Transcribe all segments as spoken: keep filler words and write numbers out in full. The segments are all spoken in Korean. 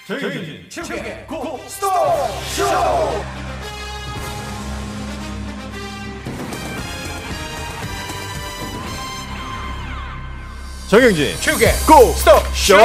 정영진 최욱의 고스톱 쇼. 정영진 최욱의 고스톱 쇼.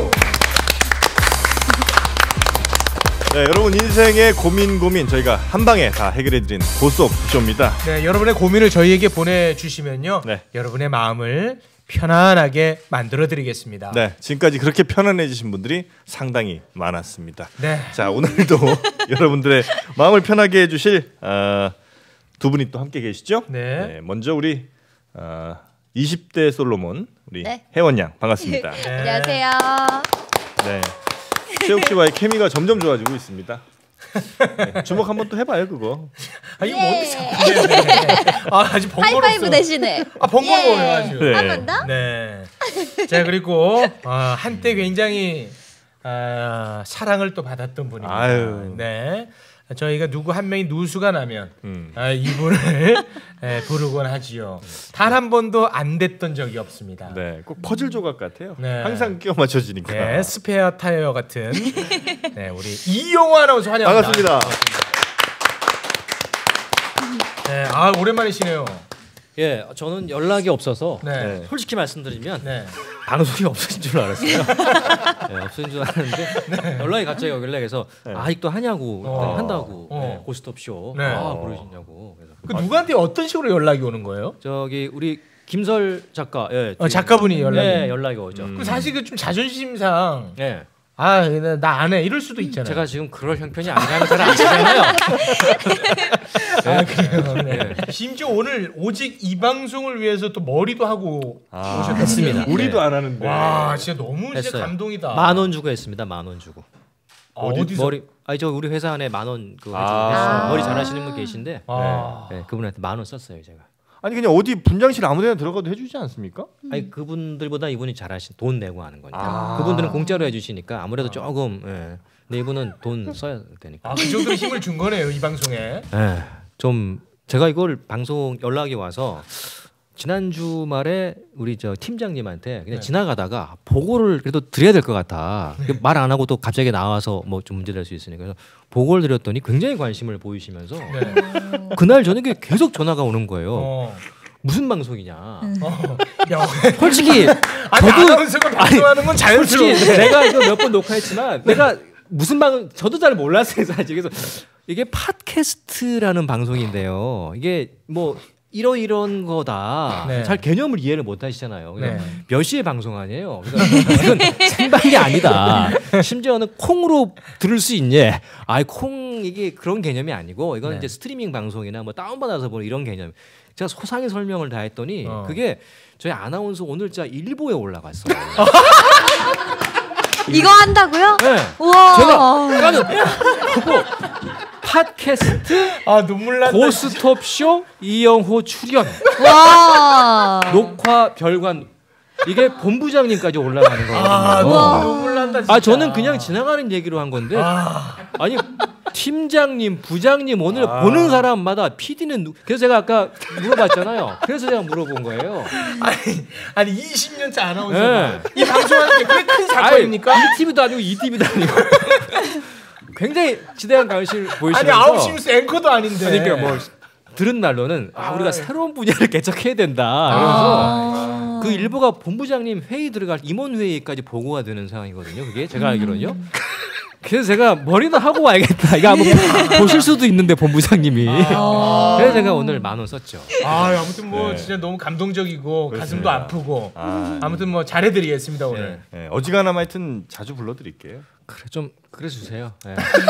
네, 여러분 인생의 고민 고민 저희가 한 방에 다 해결해드린 고스톱 쇼입니다. 네, 여러분의 고민을 저희에게 보내주시면요, 네. 여러분의 마음을 편안하게 만들어드리겠습니다. 네, 지금까지 그렇게 편안해지신 분들이 상당히 많았습니다. 네. 자, 오늘도 여러분들의 마음을 편하게 해주실 어, 두 분이 또 함께 계시죠? 네. 네, 먼저 우리 어, 이십 대 솔로몬 우리 네. 혜원 양 반갑습니다. 네. 안녕하세요. 네, 최욱 씨와의 케미가 점점 좋아지고 있습니다. 네, 주먹 한번 또 해봐요 그거. 아 이거 뭔데 자꾸. 아 아직 번거롭어. 하이파이브 대신에. 아 번거로워가지고. 네. 한 번 더? 네. 자 그리고 어, 한때 굉장히 어, 사랑을 또 받았던 분입니다. 아유. 네. 저희가 누구 한 명이 누수가 나면 음. 아, 이분을 에, 부르곤 하지요. 단 한 번도 안 됐던 적이 없습니다. 네, 꼭 퍼즐 조각 같아요. 네. 항상 끼워 맞춰지니까. 네, 스페어 타이어 같은 네, 우리 이용호 아나운서 환영합니다. 반갑습니다. 네, 아 오랜만이시네요. 예, 저는 연락이 없어서 네. 솔직히 말씀드리면 네. 방송이 없어진 줄 알았어요. 네, 없어진 줄 알았는데 네. 연락이 갑자기 오길래 그래서 네. 아직도 하냐고 어. 한다고 어. 네, 고스톱 쇼 네. 아, 부르시냐고. 그래서 그 누구한테 어떤 식으로 연락이 오는 거예요? 저기 우리 김설 작가, 예, 어, 작가분이 연락이. 네, 연락이 오죠. 음. 그 사실 그 좀 자존심상 네. 아 나 안 해 이럴 수도 있잖아요. 제가 지금 그럴 형편이 아니라면 잘 아시잖아요. 아 그래요. 네. 네. 심지어 오늘 오직 이 방송을 위해서 또 머리도 하고 아, 오셨답니다. 했습니다. 우리도 네. 안 하는데. 와 진짜 너무 진짜 했어요. 감동이다. 만 원 주고 했습니다. 만 원 주고. 아, 어디서? 머리 아니 저 우리 회사 안에 만 원 그거 아. 해주고 머리 잘하시는 분 계신데 아. 네, 그분한테 만 원 썼어요 제가. 아니 그냥 어디 분장실 아무데나 들어가도 해주지 않습니까? 아니 그분들보다 이분이 잘하신 돈 내고 하는 거니까 아. 그분들은 공짜로 해주시니까 아무래도 조금 예. 근데 이분은 돈 써야 되니까 아, 그 정도로 힘을 준 거네요 이 방송에. 예. 좀 제가 이걸 방송 연락이 와서 지난 주말에 우리 저 팀장님한테 그냥 네. 지나가다가 보고를 그래도 드려야 될 것 같아. 말 안 하고 또 갑자기 나와서 뭐 좀 문제될 수 있으니까 그래서 보고를 드렸더니 굉장히 관심을 보이시면서 네. 그날 저녁에 계속 전화가 오는 거예요. 어. 무슨 방송이냐. 어. 야, 솔직히 아니 저도 아나운서가 방송하는 건 자연스러워. 솔직히 내가 이거 몇 번 녹화했지만 내가 무슨 방 저도 잘 몰랐어요 사실. 그래서 이게 팟캐스트라는 방송인데요. 이게 뭐 이런 이런 거다. 네. 잘 개념을 이해를 못 하시잖아요. 그래서 네. 몇 시에 방송 아니에요. 이건 생방이 아니다. 심지어는 콩으로 들을 수 있니? 아이 콩 이게 그런 개념이 아니고 이건 네. 이제 스트리밍 방송이나 뭐 다운받아서 보는 이런 개념. 제가 소상히 설명을 다 했더니 어. 그게 저희 아나운서 오늘자 일보에 올라갔어요. 이거 한다고요? 네. 우와. 제가 깜짝 그거 팟캐스트 아 눈물 난다. 고스톱 쇼 이영호 출연 와. 녹화 별관 이게 본부장님까지 올라가는 거예요. 아 우와. 너무 눈물 난다. 진짜. 아 저는 그냥 지나가는 얘기로 한 건데 아. 아니 팀장님 부장님 오늘 아. 보는 사람마다 피디는 누... 그래서 제가 아까 물어봤잖아요. 그래서 제가 물어본 거예요. 아니 아니 이십 년째 아나운서 네. 이 방송하는 게 그게 큰 사건입니까? 아니, 이 티비도 아니고 이 티비도 아니고 굉장히 지대한 관심을 아니 보이시면서 아홉 시 뉴스 앵커도 아닌데. 그러니까 뭐 들은 날로는 아, 우리가 아. 새로운 분야를 개척해야 된다. 그래서 그 일부가 본부장님 회의 들어갈 임원 회의까지 보고가 되는 상황이거든요. 그게 제가 알기로는요. 그래서 제가 머리도 하고 와야겠다. 이거 한번 보실 수도 있는데 본부장님이. 아. 그래서 제가 오늘 만 원 썼죠. 아 아무튼 뭐 네. 진짜 너무 감동적이고 가슴도 그렇습니다. 아프고 아, 아무튼 뭐 잘해드리겠습니다 오늘. 네, 어지간하면 하여튼 자주 불러드릴게요. 그래 좀 그래 주세요. 네.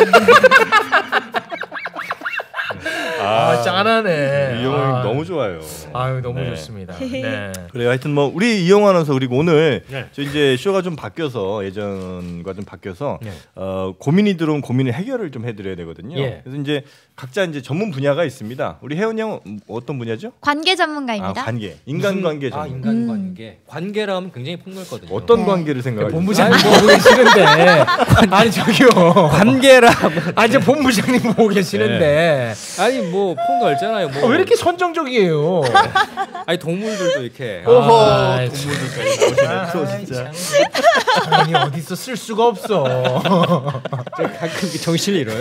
아 짠하네. 이영호 아. 너무 좋아요. 아유 너무 네. 좋습니다. 네. 그래요. 하여튼 뭐 우리 이영호 아나운서 그리고 오늘 네. 저 이제 쇼가 좀 바뀌어서 예전과 좀 바뀌어서 네. 어, 고민이 들어온 고민을 해결을 좀 해드려야 되거든요. 예. 그래서 이제 각자 이제 전문 분야가 있습니다. 우리 혜원 양 어떤 분야죠? 관계 아, 전문가입니다. 관계, 인간관계 아 전문. 인간관계 관계라면 굉장히 폭넓거든요. 어떤 네. 관계를 생각하세요? 본부장님 보고 계시는데 아니 저기요. 관계라 아 이제 본부장님 보고 계시는데 아니 뭐 폭 넓잖아요. 뭐. 아, 왜 이렇게 선정적이에요? 아니 동물들도 이렇게. 오호 아, 동물들까지 나오시네 또 아이, 진짜. 참. 아니 어디서 쓸 수가 없어. 가끔 정신을 잃어요.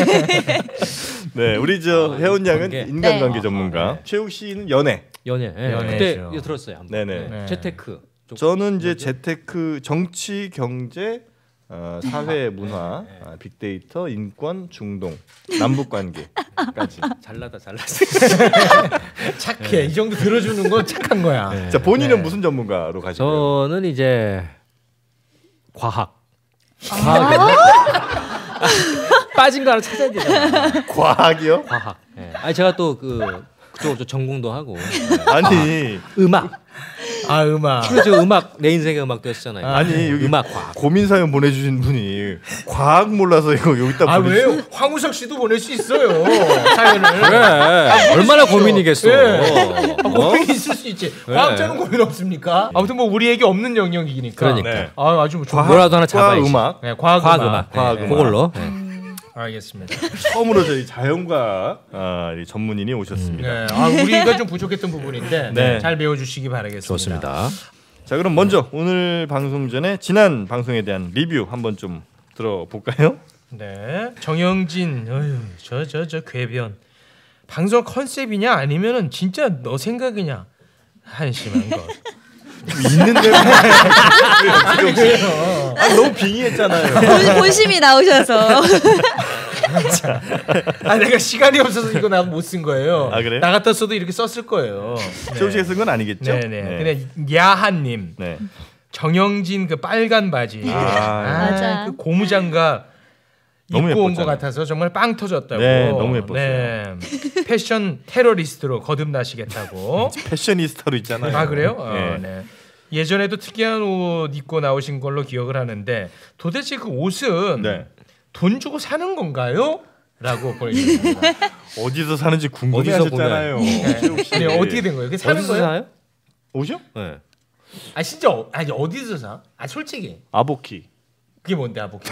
네, 우리 저 혜원 양은 관계. 인간관계 네. 전문가. 최욱 씨는 연애. 연애. 예. 연애죠. 그때 이거 들었어요. 한번. 네네. 네. 재테크. 쪽. 저는 이제 재테크, 정치, 경제, 어, 사회, 문화, 아, 빅데이터, 인권, 중동, 남북 관계까지. 잘나다 잘났어. 착해. 이 정도 들어주는 건 착한 거야. 네. 자, 본인은 네. 무슨 전문가로 가시나요? 저는 이제 과학. 아. 과학. 빠진 거 하나 찾아야 되잖아. 과학이요? 과학. 예. 아니 제가 또 그 그쪽 저 전공도 하고 아니, 음악. 아 음악. 그렇죠. 음악 내 인생의 음악도 했잖아요. 아니 여기 음악 과학. 고민 사연 보내주신 분이 과학 몰라서 이거 여기다 아 보내. 왜요? 황우석 씨도 보낼 수 있어요. 사연을. 그래. 얼마나 고민이겠어. 네. 아, 어? 고민이 있을 수 있지. 과학자는 고민 없습니까? 아무튼 뭐 우리에게 없는 영역이니까. 그러니까. 네. 아 아주 뭐 좋- 과학, 뭐라도 하나 잡아야지. 음악. 네, 과학, 과학 음악. 음악. 과학 네. 음악. 그걸로. 네. 알겠습니다. 처음으로 저희 자연과학 아, 이 전문인이 오셨습니다. 네. 아 우리가 좀 부족했던 부분인데 네. 잘 배워주시기 바라겠습니다. 좋습니다. 자, 그럼 먼저 오늘 방송 전에 지난 방송에 대한 리뷰 한번 좀 들어볼까요? 네. 정영진, 저 저 저 궤변. 방송 컨셉이냐 아니면은 진짜 너 생각이냐 한심한 거. 있는데 아, 너무 빙의했잖아요. 본, 본심이 나오셔서. 아 내가 시간이 없어서 이거 나 못 쓴 거예요. 아, 그래요? 나 같다 써도 이렇게 썼을 거예요. 최욱 씨가 쓴 건 아니겠죠? 네네. 근데 야한님, 네. 정영진 그 빨간 바지, 아, 맞아. 그 고무장갑 너무 입고 온 것 예뻤잖아요. 같아서 정말 빵 터졌다고. 네, 너무 예뻤어요. 네. 패션 테러리스트로 거듭나시겠다고. 패셔니스타로 있잖아요. 아 그래요? 어, 네. 네. 예전에도 특이한 옷 입고 나오신 걸로 기억을 하는데 도대체 그 옷은 네. 돈 주고 사는 건가요? 라고 보내주셨습니다. 어디서 사는지 어디서 궁금해하셨잖아요. 네. 최욱 씨. 아니 어떻게 된 거예요? 그게 사는 어디서 거예요? 사요? 옷이요? 네. 아 진짜 어, 아니 어디서 사? 아 솔직히 아보키. 그게 뭔데 아보키?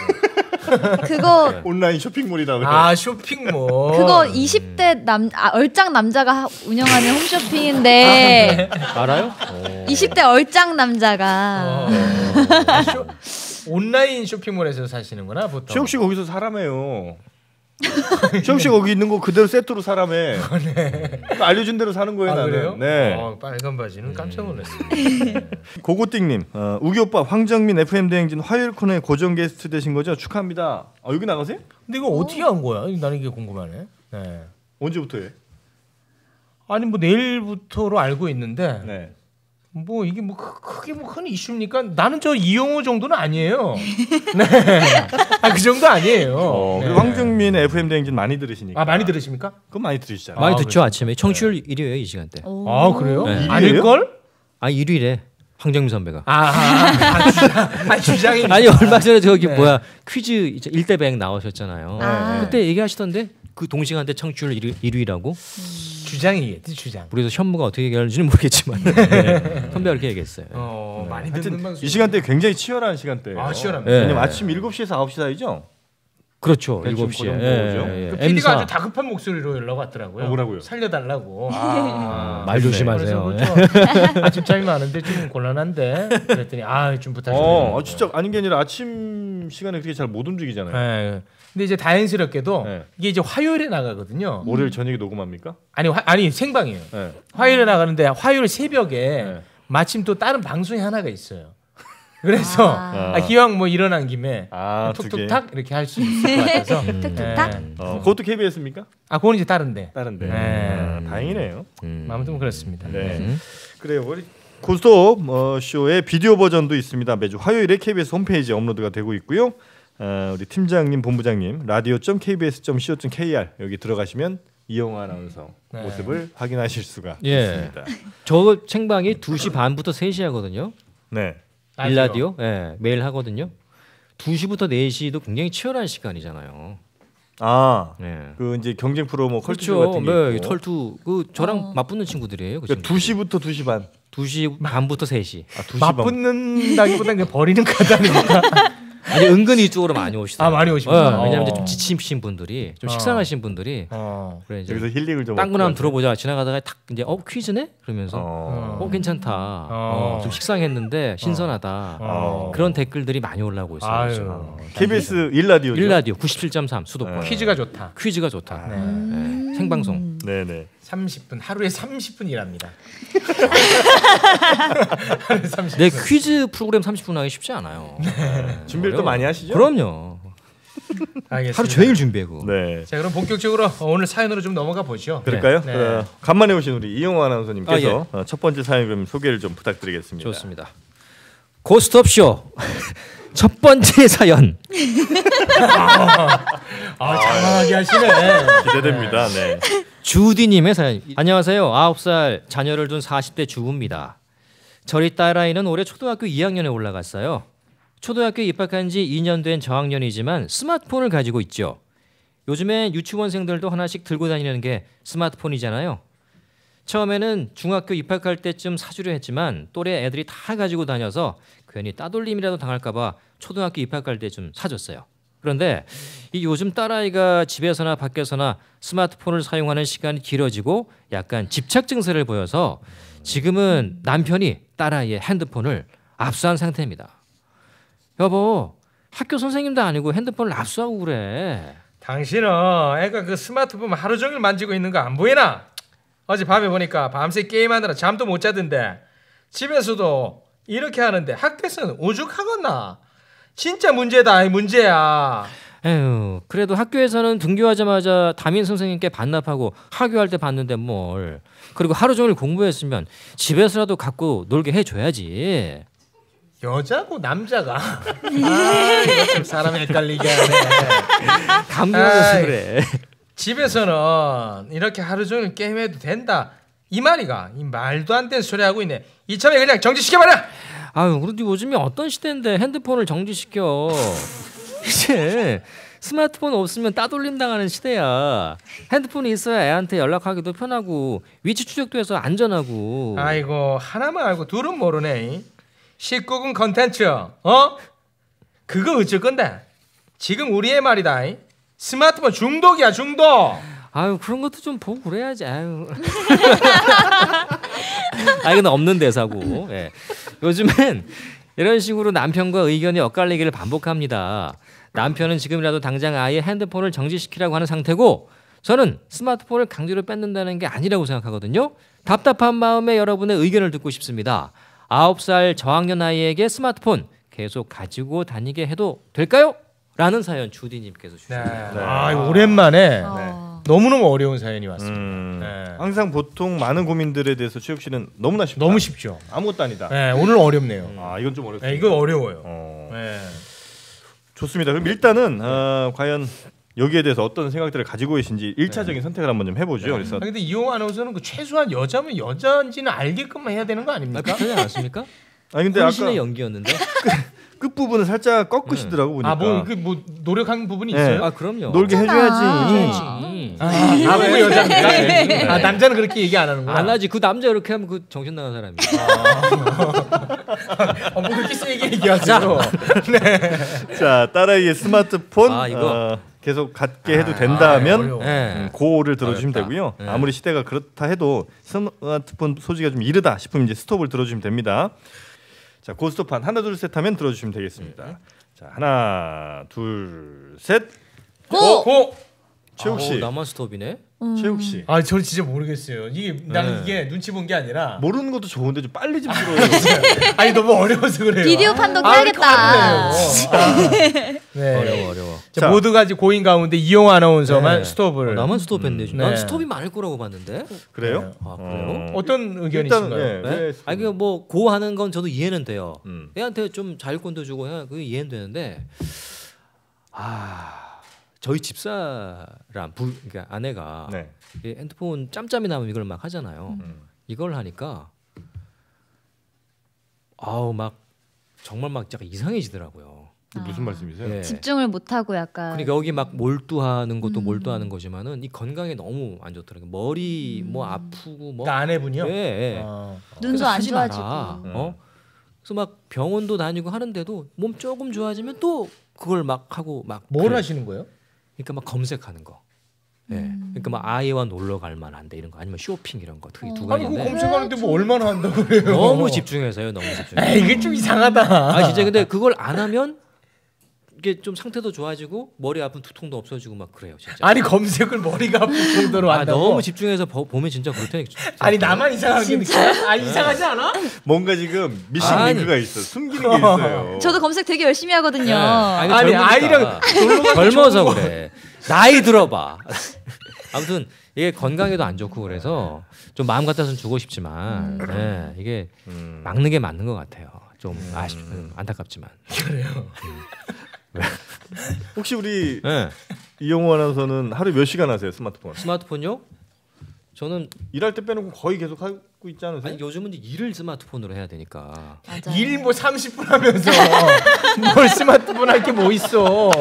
그거 온라인 쇼핑몰이라고. 아 쇼핑몰. 그거 이십 대 남 아, 얼짱 남자가 하- 운영하는 홈쇼핑인데 알아요? 이십 대 얼짱 남자가 어. 아, 쇼, 온라인 쇼핑몰에서 사시는구나 보통. 최욱 씨 거기서 사람해요. 최욱 씨 거기 있는 거 그대로 세트로 사람해. 그 알려준 대로 사는 거예요. 아, 나는. 그래요? 네. 어, 빨간 바지는 깜짝 놀랐습니다. 고고띵님, 어, 우기 오빠 황정민 에프엠 대행진 화요일 코너에 고정 게스트 되신 거죠? 축하합니다. 아, 여기 나가세요? 근데 이거 어떻게 한 거야? 나는 이게 궁금하네. 네. 언제부터 해? 아니 뭐 내일부터로 알고 있는데 네. 뭐 이게 뭐 크- 크게 뭐 큰 이슈입니까? 나는 저 이용호 정도는 아니에요. 네. 아, 그 정도 아니에요. 어, 네. 그리고 황정민 에프엠 대행진 많이 들으시니까. 아 많이 들으십니까? 그건 많이 들으시잖아요. 많이 아, 듣죠 아침에 청취율 일 위예요 이 시간대. 오. 아 그래요? 네. 아닐 걸? 아 일 위래 황정민 선배가. 아, 아, 아, 주장, 아 주장이. 아니 얼마 전에 저기 네. 뭐야 퀴즈 일대백 나오셨잖아요. 아. 그때 얘기하시던데 그 동시간대 청취율 일 위라고. 주장이겠지 주장. 우리도 현무가 어떻게 얘기하는지는 모르겠지만 네. 선배가 그렇게 얘기했어요. 어 많이 듣는 하여튼 방송. 이 시간대 굉장히 치열한 시간대예요. 아 치열합니다. 네. 왜냐면 아침 일곱 시에서 아홉 시 사이죠? 그렇죠. 대충 일곱 시에. 그 정도죠. 그 엠사. 피디가 아주 다급한 목소리로 연락 왔더라고요. 어, 뭐라고요? 살려달라고. 아, 말 그러네. 조심하세요. 그래서 뭐 좀 아침 잠이 많은데 좀 곤란한데 그랬더니 아 좀 부탁드려요. 어, 아, 진짜 아닌 게 아니라 아침 시간에 그렇게 잘 못 움직이잖아요. 네. 근데 이제 다행스럽게도 네. 이게 이제 화요일에 나가거든요. 월요일 저녁에 녹음합니까? 아니 화, 아니 생방이에요. 네. 화요일에 나가는데 화요일 새벽에 네. 마침 또 다른 방송이 하나가 있어요. 그래서 아. 아, 기왕 뭐 일어난 김에 아, 두 개. 툭툭탁 이렇게 할 수 있을 것 같아서. 툭툭탁. 네. 어, 그것도 케이비에스입니까? 아 그건 이제 다른데. 다른데. 네. 아, 다행이네요. 음. 아무튼 그렇습니다. 네. 음. 그래요. 우리 고스톱 어, 쇼의 비디오 버전도 있습니다. 매주 화요일에 케이비에스 홈페이지에 업로드가 되고 있고요. 어, 우리 팀장님, 본부장님 라디오 점 케이비에스 점 씨오 점 케이알 여기 들어가시면 이영화 아나운서 네. 모습을 확인하실 수가 예. 있습니다. 저 생방이 두 시 반부터 세 시 하거든요. 네. 일라디오. 예. 매일 하거든요. 두 시부터 네 시도 굉장히 치열한 시간이잖아요. 아, 예. 그 이제 경쟁 프로 뭐 컬투 그렇죠. 같은 게 네, 있고. 털투 그 저랑 어. 맞붙는 친구들이에요. 그 그러니까 두 시부터 두 시 반. 두 시 반부터 세 시. 아, 두 시 반. 맞붙는다기보다는 그냥 버리는 카드 아닙니까? 아니 은근히 이쪽으로 많이 오시더라고요. 아 많이 오시구나. 어, 왜냐면 이제 어. 좀 지치신 분들이 좀 어. 식상하신 분들이 어. 그래 이제 여기서 힐링을 좀 딴 거나 한번 얻고 들어보자 지나가다가 탁 이제 어 퀴즈네 그러면서 어. 어 괜찮다. 어, 좀 식상했는데 신선하다. 어. 그런 댓글들이 많이 올라오고 있어요. 아유. 지금. 케이비에스 일 라디오죠. 일라디오 구십칠 점 삼 수도권 네. 퀴즈가 좋다. 퀴즈가 좋다. 네. 네. 생방송. 네네. 삼십 분 하루에 삼십 분 일합니다. 하루에 삼십 분. 네 퀴즈 프로그램 삼십 분 하기 쉽지 않아요. 네. 준비를 또 어려워요. 많이 하시죠? 그럼요. 알겠습니다. 하루 종일 준비하고. 네. 자 그럼 본격적으로 오늘 사연으로 좀 넘어가 보죠. 그럴까요? 네. 어, 간만에 오신 우리 이용호 아나운서님께서 아, 어, 첫 번째 사연 그럼 소개를 좀 부탁드리겠습니다. 좋습니다. 고스톱쇼 첫 번째 사연. 아 장황하게 하시네. 기대됩니다. 네. 주디님의 사연. 안녕하세요. 아홉 살 자녀를 둔 사십 대 주부입니다. 저희 딸아이는 올해 초등학교 이 학년에 올라갔어요. 초등학교에 입학한 지 이 년 된 저학년이지만 스마트폰을 가지고 있죠. 요즘엔 유치원생들도 하나씩 들고 다니는 게 스마트폰이잖아요. 처음에는 중학교 입학할 때쯤 사주려 했지만 또래 애들이 다 가지고 다녀서 괜히 따돌림이라도 당할까 봐 초등학교 입학할 때쯤 사줬어요. 그런데 이 요즘 딸아이가 집에서나 밖에서나 스마트폰을 사용하는 시간이 길어지고 약간 집착 증세를 보여서 지금은 남편이 딸아이의 핸드폰을 압수한 상태입니다. 여보, 학교 선생님도 아니고 핸드폰을 압수하고 그래. 당신은 애가 그 스마트폰 하루 종일 만지고 있는 거 안 보이나? 어제 밤에 보니까 밤새 게임하느라 잠도 못 자던데 집에서도 이렇게 하는데 학교에서는 오죽하겠나? 진짜 문제다, 이 문제야. 에휴, 그래도 학교에서는 등교하자마자 담임 선생님께 반납하고 하교할 때 봤는데 뭘. 그리고 하루 종일 공부했으면 집에서라도 갖고 놀게 해줘야지. 여자고 남자가. 아, 이거 참 사람 헷갈리게 하네. 감동해서 아이. 그래. 집에서는 이렇게 하루 종일 게임해도 된다. 이 말이가 이 말도 안 되는 소리 하고 있네. 이참에 그냥 정지시켜버려. 아유, 그래도 요즘이 어떤 시대인데 핸드폰을 정지시켜. 이제 스마트폰 없으면 따돌림 당하는 시대야. 핸드폰이 있어야 애한테 연락하기도 편하고 위치 추적도 해서 안전하고. 아이고 하나만 알고 둘은 모르네. 십구 금 컨텐츠 어? 그거 어쩔 건데? 지금 우리의 말이다. 스마트폰 중독이야 중독. 아유, 그런 것도 좀 보고 그래야지. 아유. 아 이건 없는 대사고. 예. 요즘엔 이런 식으로 남편과 의견이 엇갈리기를 반복합니다. 남편은 지금이라도 당장 아예 핸드폰을 정지시키라고 하는 상태고 저는 스마트폰을 강제로 뺏는다는 게 아니라고 생각하거든요. 답답한 마음에 여러분의 의견을 듣고 싶습니다. 아홉 살 저학년 아이에게 스마트폰 계속 가지고 다니게 해도 될까요? 라는 사연 주디님께서 네. 주셨습니다. 네. 아 오랜만에 어. 너무너무 어려운 사연이 왔습니다. 음, 네. 항상 보통 많은 고민들에 대해서 최욱 씨는 너무나 쉽다. 너무 쉽죠. 아무것도 아니다. 네, 오늘 어렵네요. 아 이건 좀 어렵습니다. 네, 이거 어려워요. 어, 네. 좋습니다. 그럼 일단은 어, 과연 여기에 대해서 어떤 생각들을 가지고 계신지 일차적인 선택을 한번 좀 해보죠. 그래서 아, 근데 이용호 아나운서는 그 최소한 여자면 여자인지는 알게끔만 해야 되는 거 아, 아닙니까? 비슷하지 않았습니까? 아니 근데 아까 혼신의 연기였는데. 끝 부분을 살짝 꺾으시더라고 보니까. 아뭐 그 뭐 노력한 부분이 네. 있어요? 아 그럼요. 놀게 괜찮아. 해줘야지. 음. 아, 아무 여자입니까? 네. 아 남자는 그렇게 얘기 안 하는구나. 안 하지. 그 남자 이렇게 하면 그 정신 나간 사람이야. 어, 뭐 그렇게 세게 얘기하죠. 네. 자 딸아이의 스마트폰 아, 이거. 어, 계속 갖게 해도 된다면 어려워. 네. 음, 고를 들어주시면 어렵다. 되고요. 네. 아무리 시대가 그렇다 해도 스마트폰 소지가 좀 이르다 싶으면 이제 스톱을 들어주시면 됩니다. 자 고스톱판 하나 둘 셋 하면 들어주시면 되겠습니다. 자 하나 둘 셋. 고! 고! 최욱 씨, 어, 나만 스톱이네. 최욱 씨. 아, 저는 진짜 모르겠어요. 이게 나는 네. 이게 눈치 본 게 아니라 모르는 것도 좋은데 좀 빨리 좀 들어요. 아니 너무 어려워서 그래요. 비디오 판독 아, 해야겠다. 아, 네. 어려워 어려워. 자, 자. 모두가 이제 고인 가운데 이용호 아나운서만 네. 스톱을. 어, 나만 스톱했네. 음, 난 네. 스톱이 많을 거라고 봤는데. 그래요? 아, 그래요? 어떤 일단 의견이신가요? 예, 네? 왜 아니 그뭐 고하는 건 저도 이해는 돼요. 음. 애한테 좀 자율권도 주고 해, 그게 이해는 되는데 아 저희 집사람 부 그러니까 아내가 네. 이 핸드폰 짬짬이 나면 이걸 막 하잖아요. 음. 이걸 하니까 아우 막 정말 막 약간 이상해지더라고요. 이게 무슨 말씀이세요? 예. 집중을 못 하고 약간. 그러니까 여기 막 몰두하는 것도 음. 몰두하는 거지만은 이 건강에 너무 안 좋더라고요. 머리 뭐 아프고 뭐 그러니까 아내분이요? 예, 예. 어. 눈도 그래서 안 하지 좋아지고. 마라. 어? 그래서 막 병원도 다니고 하는데도 몸 조금 좋아지면 또 그걸 막 하고 막 뭘 그래. 하시는 거예요? 그러니까 막 검색하는 거. 예. 음. 그러니까 막 아이와 놀러 갈 만한데 이런 거 아니면 쇼핑 이런 거 특히 두 아니 그거 가지인데 검색하는데 뭐 얼마나 한다고 그래요? 너무 집중해서요. 너무 집중. 에이, 이게 좀 이상하다. 아 진짜 근데 그걸 안 하면 이게 좀 상태도 좋아지고 머리 아픈 두통도 없어지고 막 그래요. 진짜. 아니 검색을 머리가 아플 정도로 아, 한다고? 너무 집중해서 보, 보면 진짜 그럴 테니까. 아니 나만 이상하게 느껴? 아 이상하지 않아? 뭔가 지금 미싱 아니. 링크가 있어. 숨기는 게 있어요. 저도 검색 되게 열심히 하거든요. 네. 아니, 아니 젊으니까. 아이랑 놀러 가기 젊어서 좋은 거. 그래. 나이 들어봐. 아무튼 이게 건강에도 안 좋고 그래서 좀 마음 같아서는 주고 싶지만 네, 이게 음. 막는 게 맞는 것 같아요. 좀 아쉽, 음, 안타깝지만. 그래요. 혹시 우리 네. 이영호 아나운서는 하루 몇 시간 하세요 스마트폰? 스마트폰요? 저는 일할 때 빼놓고 거의 계속 하고 있지 않으세요? 아니 요즘은 이제 일을 스마트폰으로 해야 되니까. 맞아요. 일 뭐 삼십 분 하면서 뭘 스마트폰 할 게 뭐 있어?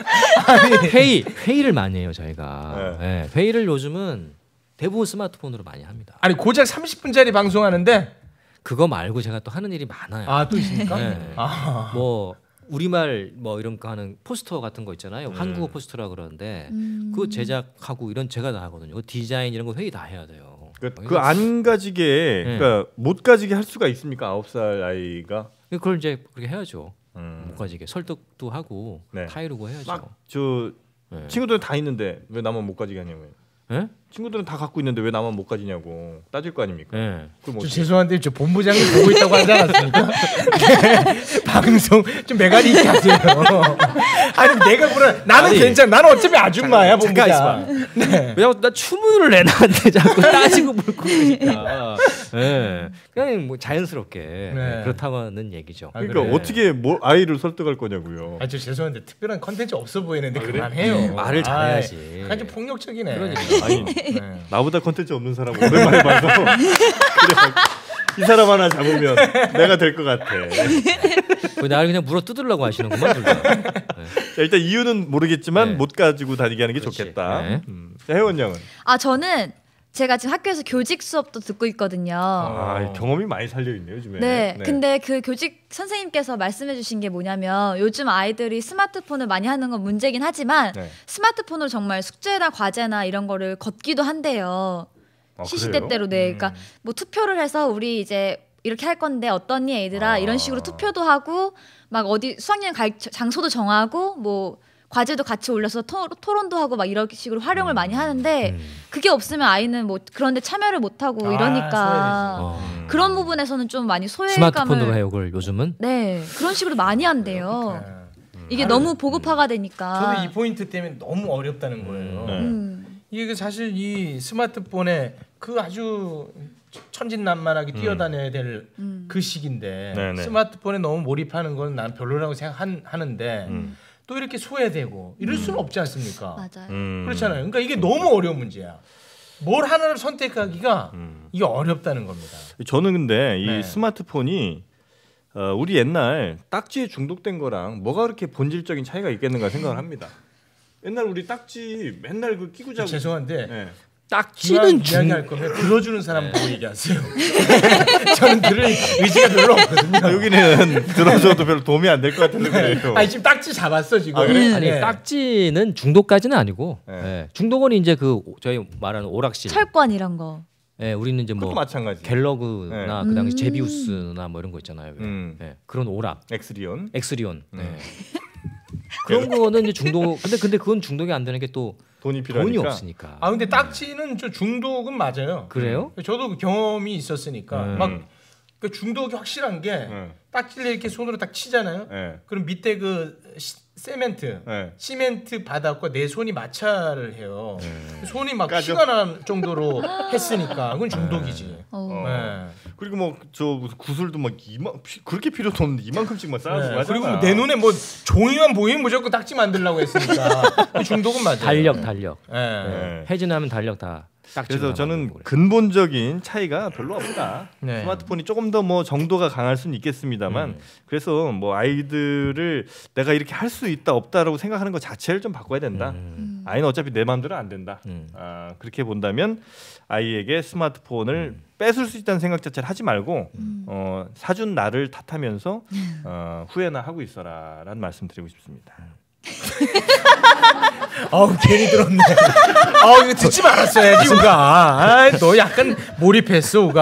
회의 회의를 많이 해요 저희가. 네. 네, 회의를 요즘은 대부분 스마트폰으로 많이 합니다. 아니 고작 삼십 분짜리 방송하는데 그거 말고 제가 또 하는 일이 많아요. 아 또 있습니까? 네. 아. 뭐 우리말 뭐 이런 거 하는 포스터 같은 거 있잖아요. 음. 한국어 포스터라 그러는데 음. 그거 제작하고 이런 제가 다 하거든요. 그 디자인 이런 거 회의 다 해야 돼요. 그 안 가지게 네. 그러니까 못 가지게 할 수가 있습니까? 아홉 살 아이가 그걸 이제 그렇게 해야죠. 음. 못 가지게 설득도 하고 네. 타이르고 해야죠. 저 네. 친구들은 다 있는데 왜 나만 못 가지게 하냐고요. 네? 친구들은 다 갖고 있는데 왜 나만 못 가지냐고 따질 거 아닙니까? 네. 그럼 저 어떻게- 죄송한데 저 본부장님 보고 있다고 하지 않았습니까? 네, 방송 좀 매가리 있게 하세요. 아니 내가 그래 나는 아니, 괜찮아. 나는 어차피 아줌마야 잠깐 본부장. 네. 왜냐면 나 추문을 내놨는데 자꾸 따지고 물고 그러니까. 네. 그냥 뭐 자연스럽게 네. 그렇다고 하는 얘기죠. 아, 그러니까 그래. 어떻게 뭐 아이를 설득할 거냐고요. 아 저 죄송한데 특별한 컨텐츠 없어 보이는데 그래? 그만해요. 말을 잘해야지. 아이, 약간 좀 폭력적이네. 그러니까. 아니 네. 나보다 컨텐츠 없는 사람 오랜만에 봐서 그래 이 사람 하나 잡으면 내가 될 것 같아. 왜 나를 그냥 물어 뜯으려고 하시는구만 둘 다. 네. 자, 일단 이유는 모르겠지만 네. 못 가지고 다니게 하는 게 그렇지. 좋겠다. 네. 음. 자, 혜원 양은 아 저는 제가 지금 학교에서 교직 수업도 듣고 있거든요. 아, 경험이 많이 살려 있네요 요즘에. 네, 근데 그 교직 선생님께서 말씀해주신 게 뭐냐면 요즘 아이들이 스마트폰을 많이 하는 건 문제긴 하지만 네. 스마트폰으로 정말 숙제나 과제나 이런 거를 걷기도 한대요. 아, 시시때때로 네, 그러니까 뭐 투표를 해서 우리 이제 이렇게 할 건데 어떠니 애들아 아. 이런 식으로 투표도 하고 막 어디 수학여행 갈 장소도 정하고 뭐 과제도 같이 올려서 토, 토론도 하고 막 이런 식으로 활용을 많이 하는데 음. 그게 없으면 아이는 뭐 그런데 참여를 못 하고 아, 이러니까 어. 그런 부분에서는 좀 많이 소외감을 스마트폰으로 해요 그걸 요즘은. 네 그런 식으로 많이 한대요. 네. 이게 너무 보급화가 되니까. 저도 이 포인트 때문에 너무 어렵다는 거예요. 네. 음. 이게 사실 이 스마트폰에 그 아주 천진난만하게 뛰어다녀야 될 그 음. 시기인데 네, 네. 스마트폰에 너무 몰입하는 건 난 별로라고 생각하는데 음. 또 이렇게 소외되고 이럴 수는 없지 않습니까? 맞아요. 음. 그렇잖아요. 그러니까 이게 너무 어려운 문제야. 뭘 하나를 선택하기가 음. 이게 어렵다는 겁니다. 저는 근데 이 네. 스마트폰이 어, 우리 옛날 딱지에 중독된 거랑 뭐가 그렇게 본질적인 차이가 있겠는가 생각을 합니다. 옛날 우리 딱지 맨날 그 끼고 자고. 죄송한데 네. 기왕 딱지는 중. 이야기할 거면 들어주는 사람 보고 얘기하세요. 저는 들을 의지가 별로 없거든요. 아, 여기는 들어줘도 별로 도움이 안 될 것 같은데 그래요. 아니 지금 딱지 잡았어 지금. 아, 그래? 아니 네. 딱지는 중독까지는 아니고 네. 예, 중독은 이제 그 저희 말하는 오락실. 철권 이런 거. 예, 우리는 이제 그것도 뭐 마찬가지. 갤러그나 네. 그 당시 음. 제비우스나 뭐 이런 거 있잖아요. 음. 예, 그런 오락, 엑스리온. 엑스리온. 음. 예. 그런 거는 이제 중독. 근데 근데 그건 중독이 안 되는 게 또 돈이 필요하니까. 돈이 없으니까. 아 근데 딱지는 저 중독은 맞아요. 그래요? 저도 그 경험이 있었으니까 음. 막 그 중독이 확실한 게 네. 딱지를 이렇게 손으로 딱 치잖아요. 네. 그럼 밑에 그 시, 세멘트, 네. 시멘트 바닥과 내 손이 마찰을 해요. 네. 손이 막 까죠? 피가 날 정도로 했으니까 그건 중독이지. 어. 어. 네. 그리고 뭐 저 무슨 구슬도 막 이만 피- 그렇게 필요도 없는데 이만큼씩만 쌓아서 네. 하잖아. 그리고 뭐내 눈에 뭐 종이만 보이면 무조건 딱지 만들려고 했으니까 그 중독은 맞아요. 달력, 달력. 네. 네. 해지나면 달력 다 딱지로 그래서 다 저는 만들고 그래요. 근본적인 차이가 별로 없다. 네. 스마트폰이 조금 더 뭐 정도가 강할 수는 있겠습니다만 음. 그래서 뭐 아이들을 내가 이렇게 할 수 있다 없다라고 생각하는 것 자체를 좀 바꿔야 된다. 음. 아이는 어차피 내 마음대로 안 된다. 음. 아, 그렇게 본다면 아이에게 스마트폰을 음. 뺏을 수 있다는 생각 자체를 하지 말고 음. 어, 사준 나를 탓하면서 어, 후회나 하고 있어라라는 말씀드리고 싶습니다. 어우 괜히 들었네. 어 이거 듣지 말았어야지 우가. 아, 너 약간 몰입했어 우가.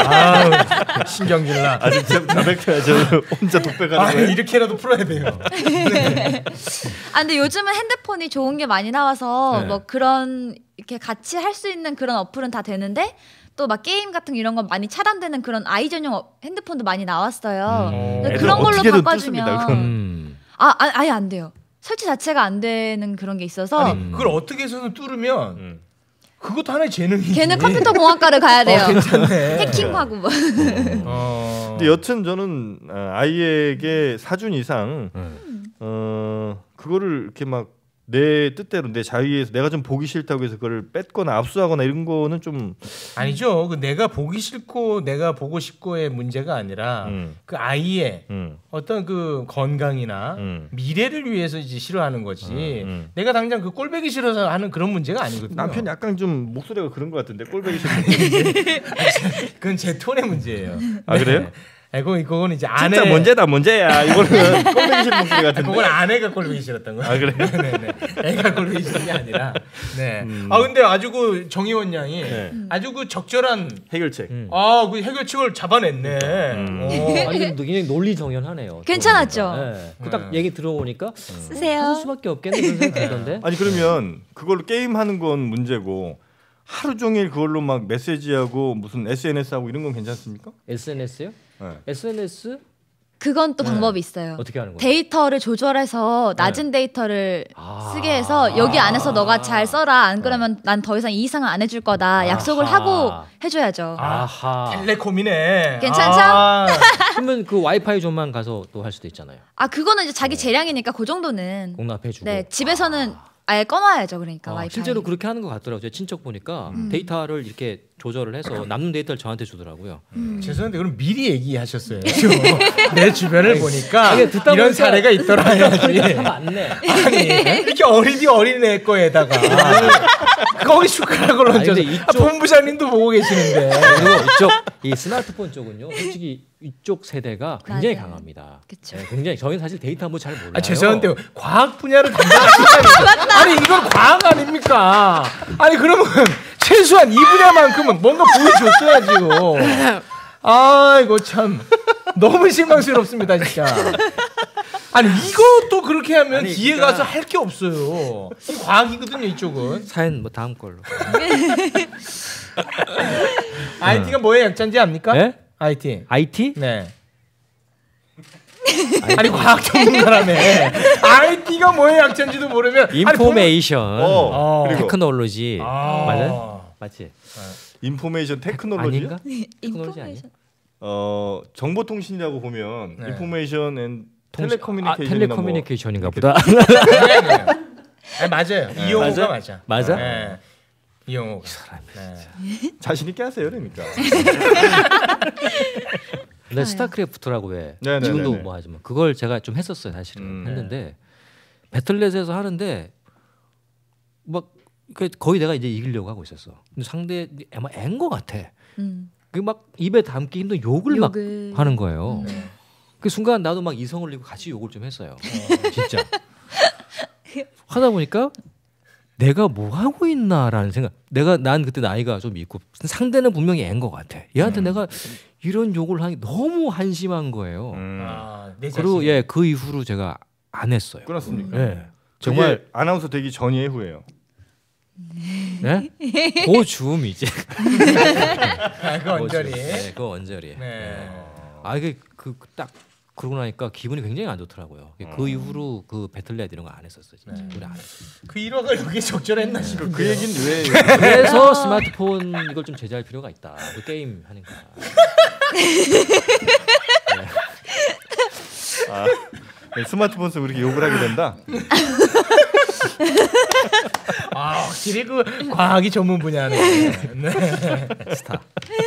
아, 신경질나. 아직 자백해야죠. 혼자 독백하는 아, 거예요. 이렇게라도 풀어야 돼요. 네. 아 근데 요즘은 핸드폰이 좋은 게 많이 나와서 네. 뭐 그런 이렇게 같이 할 수 있는 그런 어플은 다 되는데 또 막 게임 같은 이런 건 많이 차단되는 그런 아이 전용 어- 핸드폰도 많이 나왔어요. 음. 근데 애들 그런 걸로 어떻게든 바꿔주면 뚫습니다, 그건. 음. 아, 아 아예 안 돼요. 설치 자체가 안 되는 그런 게 있어서 아니 그걸 어떻게 해서든 뚫으면 음. 그것도 하나의 재능이지. 걔는 컴퓨터 공학과를 가야 돼요. 어, 괜찮네. 해킹하고 뭐. 어. 근데 여튼 저는 어, 아이에게 사준 이상 음. 어 그거를 이렇게 막 내 뜻대로 내 자유에서 내가 좀 보기 싫다고 해서 그걸 뺏거나 압수하거나 이런 거는 좀 아니죠. 그 내가 보기 싫고 내가 보고 싶고의 문제가 아니라 음. 그 아이의 음, 어떤 그 건강이나 음. 미래를 위해서 이제 싫어하는 거지. 음, 음. 내가 당장 그 꼴배기 싫어서 하는 그런 문제가 아니거든요. 남편 약간 좀 목소리가 그런 것 같은데 꼴보기 싫다. 그건 제 톤의 문제예요. 아 그래요? 네, 그거 그건 이제 아내. 진짜 문제다 문제야. 이거는 꼴보기 싫은 목소리 같은데. 그건 아내가 꼴보기 싫었던 거예요. 아 그래요? 네네. 애가 꼴보기 싫은 게 아니라. 네. 아 근데 아주 그 정의원 양이 네. 아주 그 적절한 해결책. 음. 아 그 해결책을 잡아냈네. 음. 어. 아니 근데 굉장히 논리정연하네요. 괜찮았죠? 네. 그딱 네. 얘기 들어보니까 쓰세요. 할 수밖에 없겠네 그런 생각이 들던데. 아니 그러면 그걸로 게임 하는 건 문제고 하루 종일 그걸로 막 메시지하고 무슨 에스엔에스 하고 이런 건 괜찮습니까? 에스엔에스요? 네. 에스엔에스 그건 또 네. 방법이 있어요. 어떻게 하는 거예요? 데이터를 조절해서 낮은 데이터를 아. 쓰게 해서 여기 안에서 너가 잘 써라. 안 그러면 난 더 이상 이 이상은 안 해줄 거다. 약속을 아하. 하고 해줘야죠. 아하. 텔레콤이네. 괜찮죠? 아. 그러면 그 와이파이 좀만 가서 또 할 수도 있잖아요. 아 그거는 이제 자기 재량이니까 그 정도는. 공납해주고. 네 집에서는 아예 꺼놔야죠. 그러니까 어, 와이파이. 실제로 그렇게 하는 것 같더라고요. 제 친척 보니까 음. 데이터를 이렇게 조절을 해서 남는 데이터를 저한테 주더라고요. 음. 죄송한데 그럼 미리 얘기하셨어요. 내 주변을 보니까 아니, 듣다 이런 보니까- 사례가 있더라 해야지. 맞네. 아니 이렇게 어린이 어린애 거에다가 거기 숟가락을 아니, 얹어서 근데 이쪽- 아, 본부장님도 보고 계시는데. 그리고 이쪽 이 스마트폰 쪽은요. 솔직히 이쪽 세대가 굉장히 맞아요. 강합니다. 그쵸. 네, 굉장히 저희는 사실 데이터 한번 잘 몰라요. 아 죄송한데 과학 분야를 담당하시다니. 아니 이건 과학 아닙니까? 아니 그러면 최소한 이 분야만큼은 뭔가 보여줬어야지요. 아이고 참 너무 실망스럽습니다 진짜. 아니 이것도 그렇게 하면 아니, 뒤에 그러니까- 가서 할 게 없어요. 이 과학이거든요 이쪽은. 사연 뭐 다음 걸로. 아이티가 뭐의 약자인지 압니까? 네? 아이티. 아이티? 네. 아니 과학 전문가라며. 아이티가 뭐의 약자인지도 모르면. 아니, 인포메이션, 어, 어. 그리고 테크놀로지. 아. 맞아요? 맞지? 인포메이션 테크놀로지. 아닌가? 테크놀로지 아니야? 어 정보통신이라고 보면 네. 인포메이션 앤 통신- 텔레커뮤니케이션. 아, 텔레커뮤니케이션인가 뭐 보다. 네, 네. 아니, 맞아요. 이용호가 맞아? 맞아. 맞아? 네. 이용호가. 네. 자신 있게 하세요, 그러니까. 근데 스타크래프트라고 왜 네네네네. 지금도 뭐 하지만 그걸 제가 좀 했었어요 사실은 음. 했는데 배틀넷에서 하는데 막 그 거의 내가 이제 이기려고 하고 있었어. 근데 상대 아마 앤 거 같아. 음. 그 막 입에 담기 힘든 욕을, 욕을. 막 하는 거예요. 네. 그 순간 나도 막 이성을 내고 같이 욕을 좀 했어요. 진짜 하다 보니까 내가 뭐 하고 있나라는 생각. 내가 난 그때 나이가 좀 있고 상대는 분명히 앤 거 같아. 얘한테 음. 내가 이런 욕을 하기 너무 한심한 거예요. 음. 아, 내 그리고 자신. 예 그 이후로 제가 안 했어요. 끊었습니까? 예 정말 정말 아나운서 되기 전이에요, 후예요. 예? 그 줌이지. 아, 그 언저리. 네, 그 언저리. 네. 아 이게 그 딱 그러고 나니까 기분이 굉장히 안 좋더라고요. 그 이후로 그 배틀넷 이런 거 안 했었어요. 진짜. 네. 오래 안 했어요. 그 일화가 여기에 적절했나 싶은데. 그 얘기는 왜? 그래서 스마트폰 이걸 좀 제재할 필요가 있다. 그 게임 하니까. 아, 네, 스마트폰 쓰고 그렇게 욕을 하게 된다. 아, 확실히 그 과학이 전문 분야네. 네. 스타.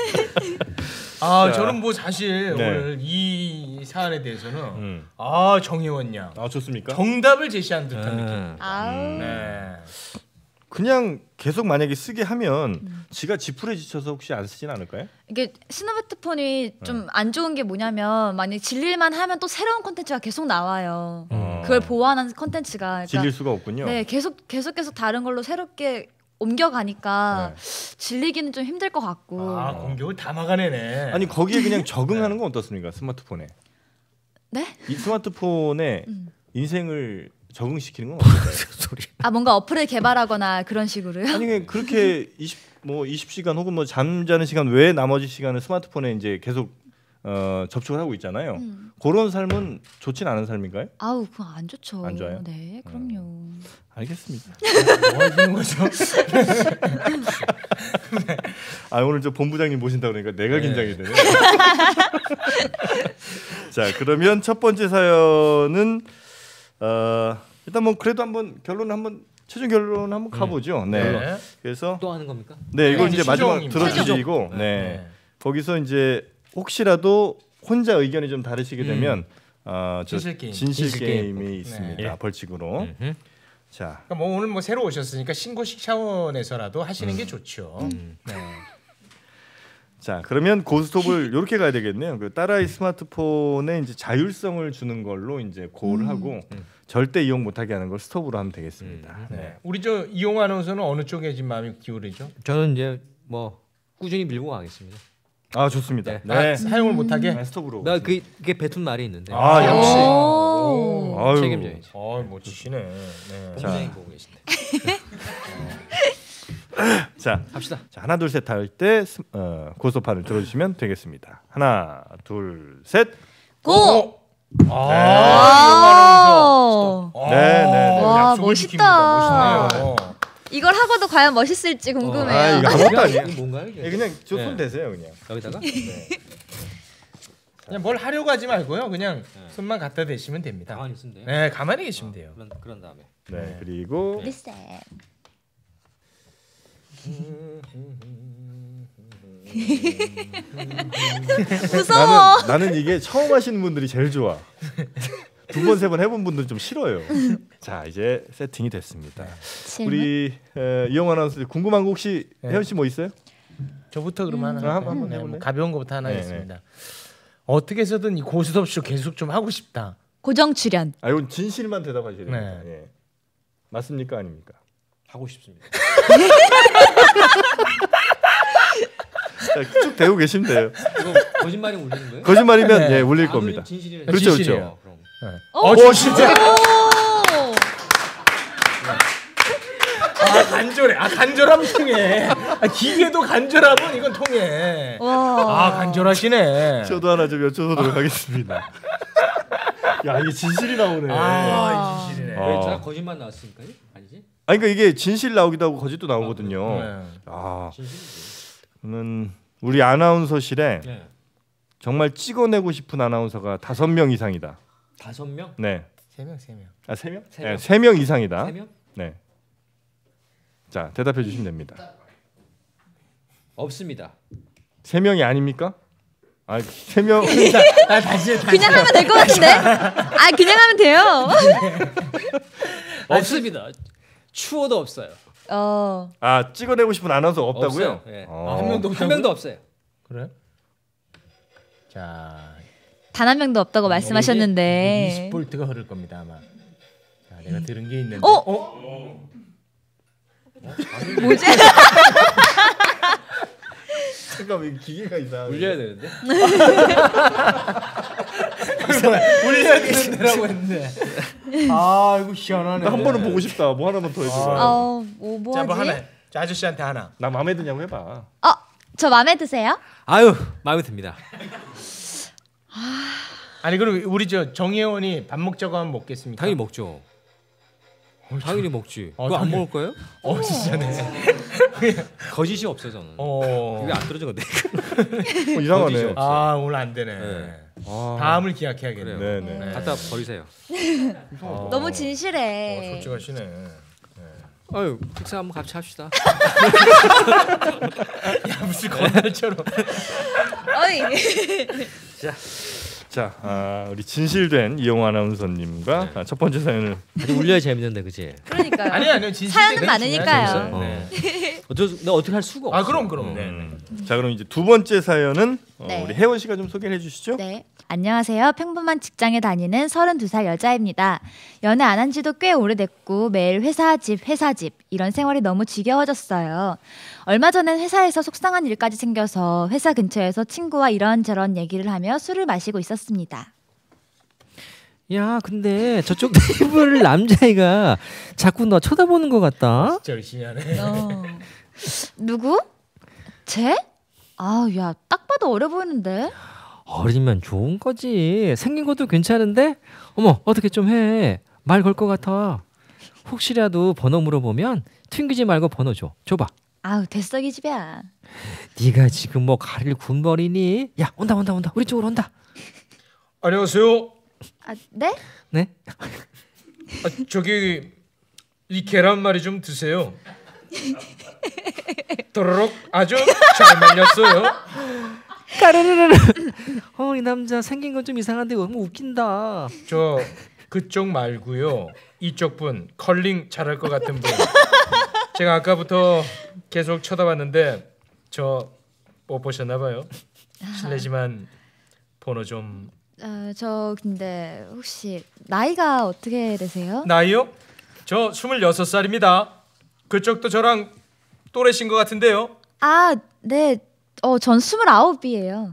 아, 자. 저는 뭐 사실 네. 오늘 이 사안에 대해서는 음. 아, 정혜원 양 아 좋습니까? 정답을 제시한 듯한 느낌. 음. 아우. 네. 그냥 계속 만약에 쓰게 하면 음. 지가 지풀에 지쳐서 혹시 안 쓰진 않을까요? 이게 스마트폰이 네. 좀 안 좋은 게 뭐냐면 만약 질릴만 하면 또 새로운 콘텐츠가 계속 나와요. 어. 그걸 보완하는 콘텐츠가 그러니까 질릴 수가 없군요. 네, 계속 계속 계속 다른 걸로 새롭게 옮겨가니까 네. 질리기는 좀 힘들 것 같고. 아 공격을 다 막아내네. 아니 거기에 그냥 적응하는 건 어떻습니까? 스마트폰에. 네? 이 스마트폰에 음. 인생을 적응시키는 건 어떨까요? 소리. 아 뭔가 어플을 개발하거나 그런 식으로요? 아니 그냥 그렇게 이십 뭐 이십 시간 혹은 뭐 잠자는 시간 외에 나머지 시간을 스마트폰에 이제 계속 어, 접촉을 하고 있잖아요. 음. 그런 삶은 좋진 않은 삶인가요? 아우 그거 안 좋죠. 안 좋아요? 네, 그럼요. 알겠습니다. 뭐 하시는 거죠? 아 오늘 저 본부장님 모신다 그러니까 내가 네. 긴장이 되네. 자 그러면 첫 번째 사연은 어, 일단 뭐 그래도 한번 결론 한번 최종 결론 한번 가보죠. 네. 네. 그래서 또 하는 겁니까? 네 이거 네, 이제 이제 마지막 최종입니다. 들어주시고 네. 네. 거기서 이제 혹시라도 혼자 의견이 좀 다르시게 되면 어, 저 진실 게임. 진실 진실 게임. 게임이 있습니다. 네. 벌칙으로. 음흠. 자 그러니까 뭐 오늘 뭐 새로 오셨으니까 신고식 차원에서라도 하시는 게 좋죠. 음. 네. 자 그러면 고스톱을 이렇게 가야 되겠네요. 그 딸아이 스마트폰에 이제 자율성을 주는 걸로 이제 고를 하고 음. 절대 이용 못하게 하는 걸 스톱으로 하면 되겠습니다. 음. 네. 우리 저 이용 아나운서는 어느 쪽에 지금 마음이 기울이죠? 저는 이제 뭐 꾸준히 밀고 가겠습니다. 아 좋습니다. 네. 네, 아, 사용을 못하게. 네, 스톱으로. 나 그, 그게 뱉은 말이 있는데. 아, 역시. 오. 아유. 책임져야지. 어 멋지시네. 네. 자. 본부장님 보고 계신데. 자, 합시다. 자 하나 둘 셋 할 때 어, 고스톱판을 들어주시면 되겠습니다. 하나 둘 셋. 고! 아, 와. 이용 아나운서. 네, 네, 네. 와, 약속을 멋있다. 지킵니다. 멋있네요. 이걸 하고도 과연 멋있을지 궁금해요. 아, 이거 아무것도 아니에요. 이게 뭔가요? 이게? 예, 그냥 저 손 네. 대세요 그냥. 여기다가? 네. 그냥 뭘 하려고 하지 말고요. 그냥 네. 손만 갖다 대시면 됩니다. 가만히 있으면 돼요. 네, 가만히 계시면 돼요. 그런 그런 다음에. 네, 네. 그리고 리셋. 무서워. 나는 나는 이게 처음 하시는 분들이 제일 좋아. 두 번 세 번 해본 분들은 좀 싫어요. 자 이제 세팅이 됐습니다. 질문? 우리 에, 이용 아나운서 궁금한 거 혹시 네. 혜연 씨 뭐 있어요? 저부터 그러면 음. 하나 아, 한번 네, 해볼래요? 뭐 가벼운 거부터 하나 네, 하겠습니다. 어떻게 해서든 이 고스톱쇼 계속 좀 하고 싶다. 고정 출연. 아 이건 진실만 대답하셔야 됩니다. 네. 예. 맞습니까 아닙니까? 하고 싶습니다. 자, 쭉 대고 계시면 돼요. 이거 거짓말이 울리는 거예요? 거짓말이면 네. 예 울릴 안 겁니다. 울리면 진실이에요. 그렇죠, 진실이에요. 그럼. 네. 어, 오 진짜. 오. 아 간절해. 아 간절하면 통해. 아, 기계도 간절하면 이건 통해. 와. 아 간절하시네. 저도 하나 좀 여쭤보도록 하겠습니다. 야 이게 진실이 나오네. 아 진실이네. 아. 왜 제가 거짓말 나왔으니까요? 아니지? 아니 그러니까 이게 진실 나오기도 하고 거짓도 나오거든요. 네. 아, 진실이지. 저는 우리 아나운서실에 네. 정말 찍어내고 싶은 아나운서가 다섯 명 이상이다. 다섯 명? 네. 세 명, 세 명. 아, 세 명? 세 네, 명. 세 명 이상이다. 세 명? 네. 자, 대답해 주시면 됩니다. 없습니다. 세 명이 아닙니까? 아, 세 명. 아 다시 해, 다시. 그냥 하면 될 것 같은데? 아 그냥 하면 돼요. 없습니다. 추워도 없어요. 어. 아, 찍어내고 싶은 아나운서가 없다고요? 없어요. 예. 어. 한 명도 한 명도 없어요. 그래? 자, 단 한 명도 없다고 말씀하셨는데. 이십 볼트가 흐를 겁니다 아마. 자, 내가 들은 게 있는데. 어? 뭐지? 잠깐만, 이 기계가 이상하네. 울려야 되는데. 울려야 되는데라고 했는데. 아, 이거 희한하네. 나 한 번은 보고 싶다. 뭐 하나만 더 해줘. 어, 뭐, 뭐 자, 하지? 뭐 하나. 자, 아저씨한테 하나. 나 마음에 드냐고 해봐. 어, 저 마음에 드세요? 아유 마음에 듭니다. 아니 그럼 우리 저 정혜원이 밥 먹자고 하면 먹겠습니까? 당연히 먹죠. 당연히 먹지. 어, 그거 안 당연히. 먹을 거예요? 어, 진짜네. 거짓이 없어 저는. 어. 이게 안 떨어진 건데. 어, 이상하네. 거짓이요. 아, 오늘 안 되네. 네. 아, 다음을 기약해야겠네. 그래요. 네, 네. 네. 갖다 버리세요. 어. 너무 어, 진실해. 솔직하시네. 아유 식사 한번 같이 합시다. 야, 무슨 건달처럼. 어이. 자, 자, 아, 우리 진실된 이영호 아나운서님과 네. 첫 번째 사연을 아니 울려야 재밌는데 그지? 그러니까요. 아니 아니요. 진실 사연은 많으니까요. 어. 네. 어쩔 수, 나 어떻게 할 수가 없어. 아 그럼 그럼. 네. 음. 자, 그럼 이제 두 번째 사연은 어, 네. 우리 혜원 씨가 좀 소개해 주시죠. 네. 안녕하세요. 평범한 직장에 다니는 서른두 살 여자입니다. 연애 안 한 지도 꽤 오래됐고 매일 회사 집 회사 집 이런 생활이 너무 지겨워졌어요. 얼마 전엔 회사에서 속상한 일까지 생겨서 회사 근처에서 친구와 이런저런 얘기를 하며 술을 마시고 있었습니다. 야, 근데 저쪽 테이블 남자애가 자꾸 너 쳐다보는 것 같다. 진짜 열심히 하네. 어. 누구? 쟤? 아, 야, 딱 봐도 어려 보이는데. 어리면 좋은 거지. 생긴 것도 괜찮은데 어머 어떻게 좀 해. 말 걸 것 같아. 혹시라도 번호 물어보면 튕기지 말고 번호 줘. 줘봐. 아우, 됐어 기집애야. 네가 지금 뭐 가릴 군벌이니? 야 온다 온다 온다. 우리 쪽으로 온다. 안녕하세요. 아, 네? 네? 아, 저기 이 계란말이 좀 드세요. 도로록 아주 잘 말렸어요. 까르르르. 어, 이 남자 생긴 건 좀 이상한데 너무 웃긴다. 저 그쪽 말고요. 이쪽 분 컬링 잘할 것 같은 분. 제가 아까부터 계속 쳐다봤는데 저 못 보셨나 봐요. 실례지만 번호 좀. 어, 저 근데 혹시 나이가 어떻게 되세요? 나이요? 저 스물여섯 살입니다. 그쪽도 저랑 또래신 것 같은데요. 아, 네. 어, 전 스물아홉이에요.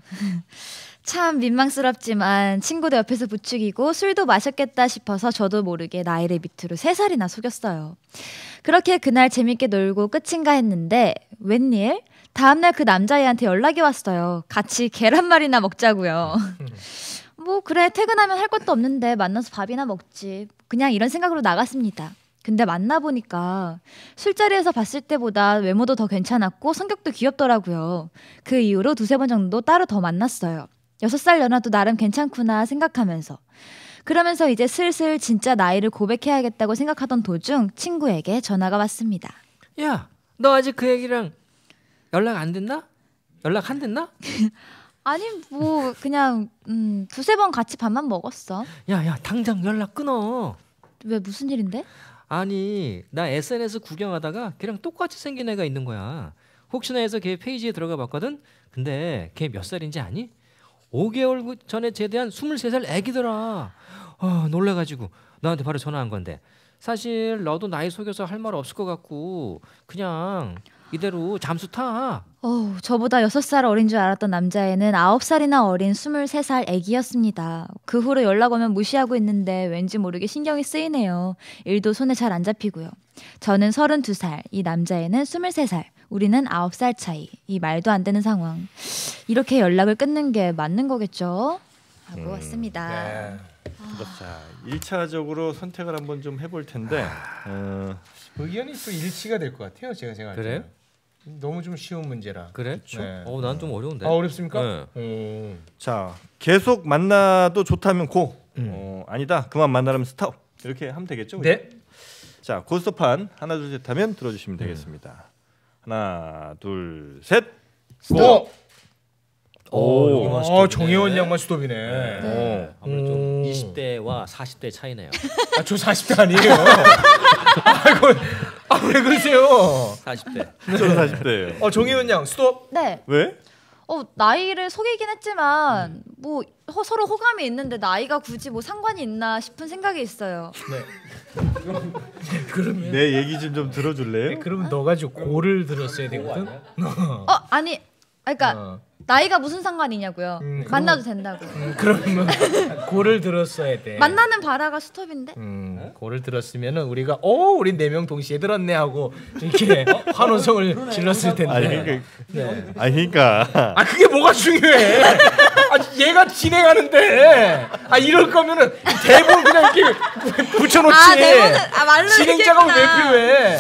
참 민망스럽지만 친구도 옆에서 부추기고 술도 마셨겠다 싶어서 저도 모르게 나이를 밑으로 세 살이나 속였어요. 그렇게 그날 재밌게 놀고 끝인가 했는데 웬일? 다음날 그 남자애한테 연락이 왔어요. 같이 계란말이나 먹자고요. 뭐 그래 퇴근하면 할 것도 없는데 만나서 밥이나 먹지. 그냥 이런 생각으로 나갔습니다. 근데 만나보니까 술자리에서 봤을 때보다 외모도 더 괜찮았고 성격도 귀엽더라고요. 그 이후로 두세 번 정도 따로 더 만났어요. 여섯 살 연하도 나름 괜찮구나 생각하면서. 그러면서 이제 슬슬 진짜 나이를 고백해야겠다고 생각하던 도중 친구에게 전화가 왔습니다. 야, 너 아직 그 애기랑 연락 안 됐나? 연락 안 됐나? 아니 뭐 그냥 음, 두세 번 같이 밥만 먹었어. 야, 야, 당장 연락 끊어. 왜 무슨 일인데? 아니, 나 에스엔에스 구경하다가 걔랑 똑같이 생긴 애가 있는 거야. 혹시나 해서 걔 페이지에 들어가 봤거든. 근데 걔 몇 살인지 아니? 오 개월 전에 제대한 스물세 살 애기더라. 어, 놀라가지고 너한테 바로 전화한 건데 사실 너도 나이 속여서 할 말 없을 것 같고 그냥 이대로 잠수 타. 어, 저보다 여섯 살 어린 줄 알았던 남자애는 아홉 살이나 어린 스물세 살 애기였습니다. 그 후로 연락 오면 무시하고 있는데 왠지 모르게 신경이 쓰이네요. 일도 손에 잘 안 잡히고요. 저는 서른두 살, 이 남자애는 스물세 살, 우리는 아홉 살 차이. 이 말도 안 되는 상황. 이렇게 연락을 끊는 게 맞는 거겠죠? 하고 음, 왔습니다. 네. 자, 일 차적으로 선택을 한번 좀 해볼 텐데 어, 의견이 또 일치가 될 것 같아요. 제가 생각할 그래요? 때는. 너무 좀 쉬운 문제라. 그래? 네. 어, 난 좀 어려운데. 아 어렵습니까? 네. 음. 자, 계속 만나도 좋다면 고, 음. 어, 아니다 그만 만나면 스톱 이렇게 하면 되겠죠? 그죠? 네. 자, 고스톱판 하나 둘 셋 하면 들어주시면 되겠습니다. 하나 둘 셋. 스톱. 오, 오, 이건 어, 스톱이네. 정혜원 양반 스톱이네. 어. 아무래도 좀 음. 이십 대와 사십 대 차이네요. 아, 저 사십 대 아니에요. 아이고, 아, 왜 그러세요? 사십 대. 저는 사십 대예요. 어, 정혜원 양 스톱. 네. 왜? 어, 나이를 속이긴 했지만 뭐 허- 서로 호감이 있는데 나이가 굳이 뭐 상관이 있나 싶은 생각이 있어요. 네. 그러면 내 얘기 좀 좀 들어줄래요? 그러면 너가 좀 고를 들었어야 되거든. 어, 아니, 그러니까 어. 나이가 무슨 상관이냐고요. 음, 만나도 된다고. 음, 그러면 고를 들었어야 돼. 만나는 바라가 스톱인데? 음, 고를 들었으면은 우리가 오, 우리 네 명 동시에 들었네 하고 이렇게 환호성을 질렀을 텐데. 아니 그러니까, 네. 아니 그러니까 아 그게 뭐가 중요해? 아 얘가 진행하는데 아 이럴 거면은 대본 그냥 이렇게 붙여놓지. 아, 대본은 아 말로 진행자가 왜 했겠구나. 필요해?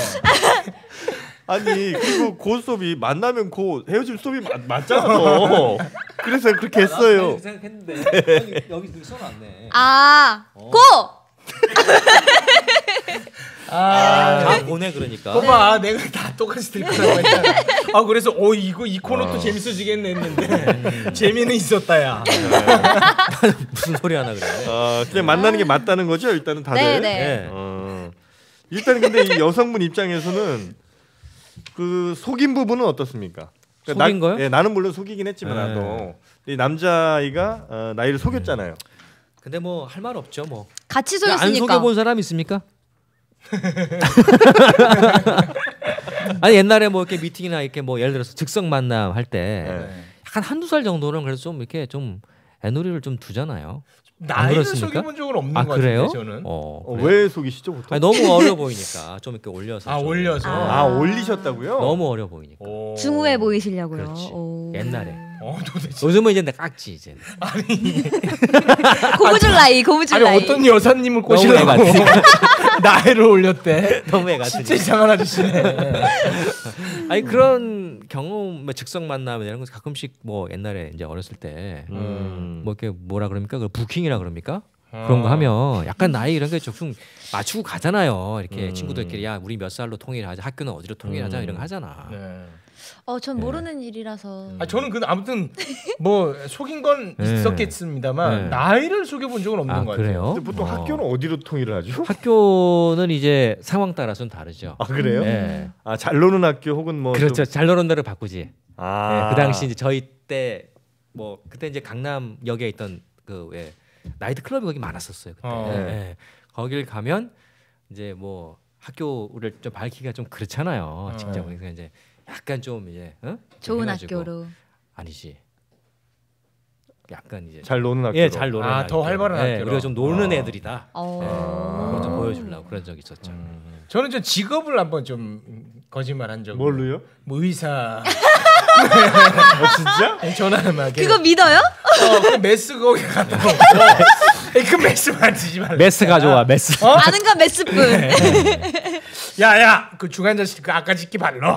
아니 그리고 고스톱이 만나면 고 헤어질 스톱이 맞, 맞잖아. 그래서 그렇게 했어요. 생각했는데 아니, 여기 써놨네. 아, 고! 아, 다 보내 그러니까. 봐봐, 내가 다 똑같이 들 거라고 했잖아. 아 그래서 어 이거 이 코너 또 재밌어지겠네 했는데 재미는 있었다야. 무슨 소리 하나 그래. 어, 그냥 만나는 게 맞다는 거죠. 일단은 다들. 네, 네. 네. 어, 일단 근데 이 여성분 입장에서는 그 속인 부분은 어떻습니까? 그러니까 속인 거요? 예, 나는 물론 속이긴 했지만 네. 나도 이 남자아이가 어, 나이를 속였잖아요. 근데 뭐 할 말 없죠 뭐. 같이 안 속였으니까. 속여본 사람 있습니까? 아니 옛날에 뭐 이렇게 미팅이나 이렇게 뭐 예를 들어서 즉석 만남 할 때 네. 약간 한두 살 정도는 그래서 좀 이렇게 좀 애놀이를 좀 두잖아요. 나이를 그렇습니까? 속여본 적은 없는 아 것 그래요? 같은데 저는. 어, 어, 그래요? 왜 속이시죠 보통? 아니, 너무 어려 보이니까 좀 이렇게 올려서. 아 좀. 올려서. 아, 아. 올리셨다고요? 너무 어려 보이니까. 오. 중후해 보이시려고요. 그렇지. 오. 옛날에. 어 도대체. 요즘은 이제 내 깍지 이제. 고무줄 나이, 고무줄 아니 나이. 어떤 여사님을 너무 꼬시려고 애 같으니까. 나이를 올렸대. 너무 애 진짜 같으니까. 이상한 아저씨네. 아니 그런 경험, 뭐 즉석 만남 이런 거 가끔씩 뭐 옛날에 이제 어렸을 때. 음. 뭐 이렇게 뭐라 그럽니까? 그 부킹이라 그럽니까? 그런 거 하면 약간 나이 이런 게 조금 맞추고 가잖아요. 이렇게 음. 친구들끼리 야 우리 몇 살로 통일하자, 학교는 어디로 통일하자 음. 이런 거 하잖아. 네. 어, 전 네. 모르는 일이라서. 아 저는 그 아무튼 뭐 속인 건 네. 있었겠습니다만 네. 나이를 속여본 적은 없는 아 것 같아요. 그래요? 근데 보통 어. 학교는 어디로 통일을 하죠? 학교는 이제 상황 따라서는 다르죠. 아 그래요? 네. 아 잘 노는 학교 혹은 뭐 그렇죠. 좀- 잘 노는 데를 바꾸지. 아. 네, 그 당시 이제 저희 때 뭐 그때 이제 강남역에 있던 그 왜 나이트 클럽이 거기 많았었어요. 그때. 어. 네. 네. 거길 가면 이제 뭐 학교를 좀 밝히기가 좀 그렇잖아요. 어. 직접 그래서 이제 약간 좀 이제 어? 좀 좋은 해가지고. 학교로. 아니지. 약간 이제 잘 노는 학교. 예, 잘 노는 아, 학교. 더 활발한 네, 학교로. 우리가 좀 노는 아. 애들이다. 어. 그걸 좀 보여주려고 그런 적이 있었죠. 저는 저 직업을 한번 좀 거짓말한 적. 뭘로요? 뭐 의사. 아 진짜? 전화만. 그거 믿어요? 어, 그 메스 거기 갔다 오고. 그 메스 만지지 말라. 메스 가져와 메스. 어? 아는 건 메스뿐. 야야 그 중환자실 그 아까 짓기 발로.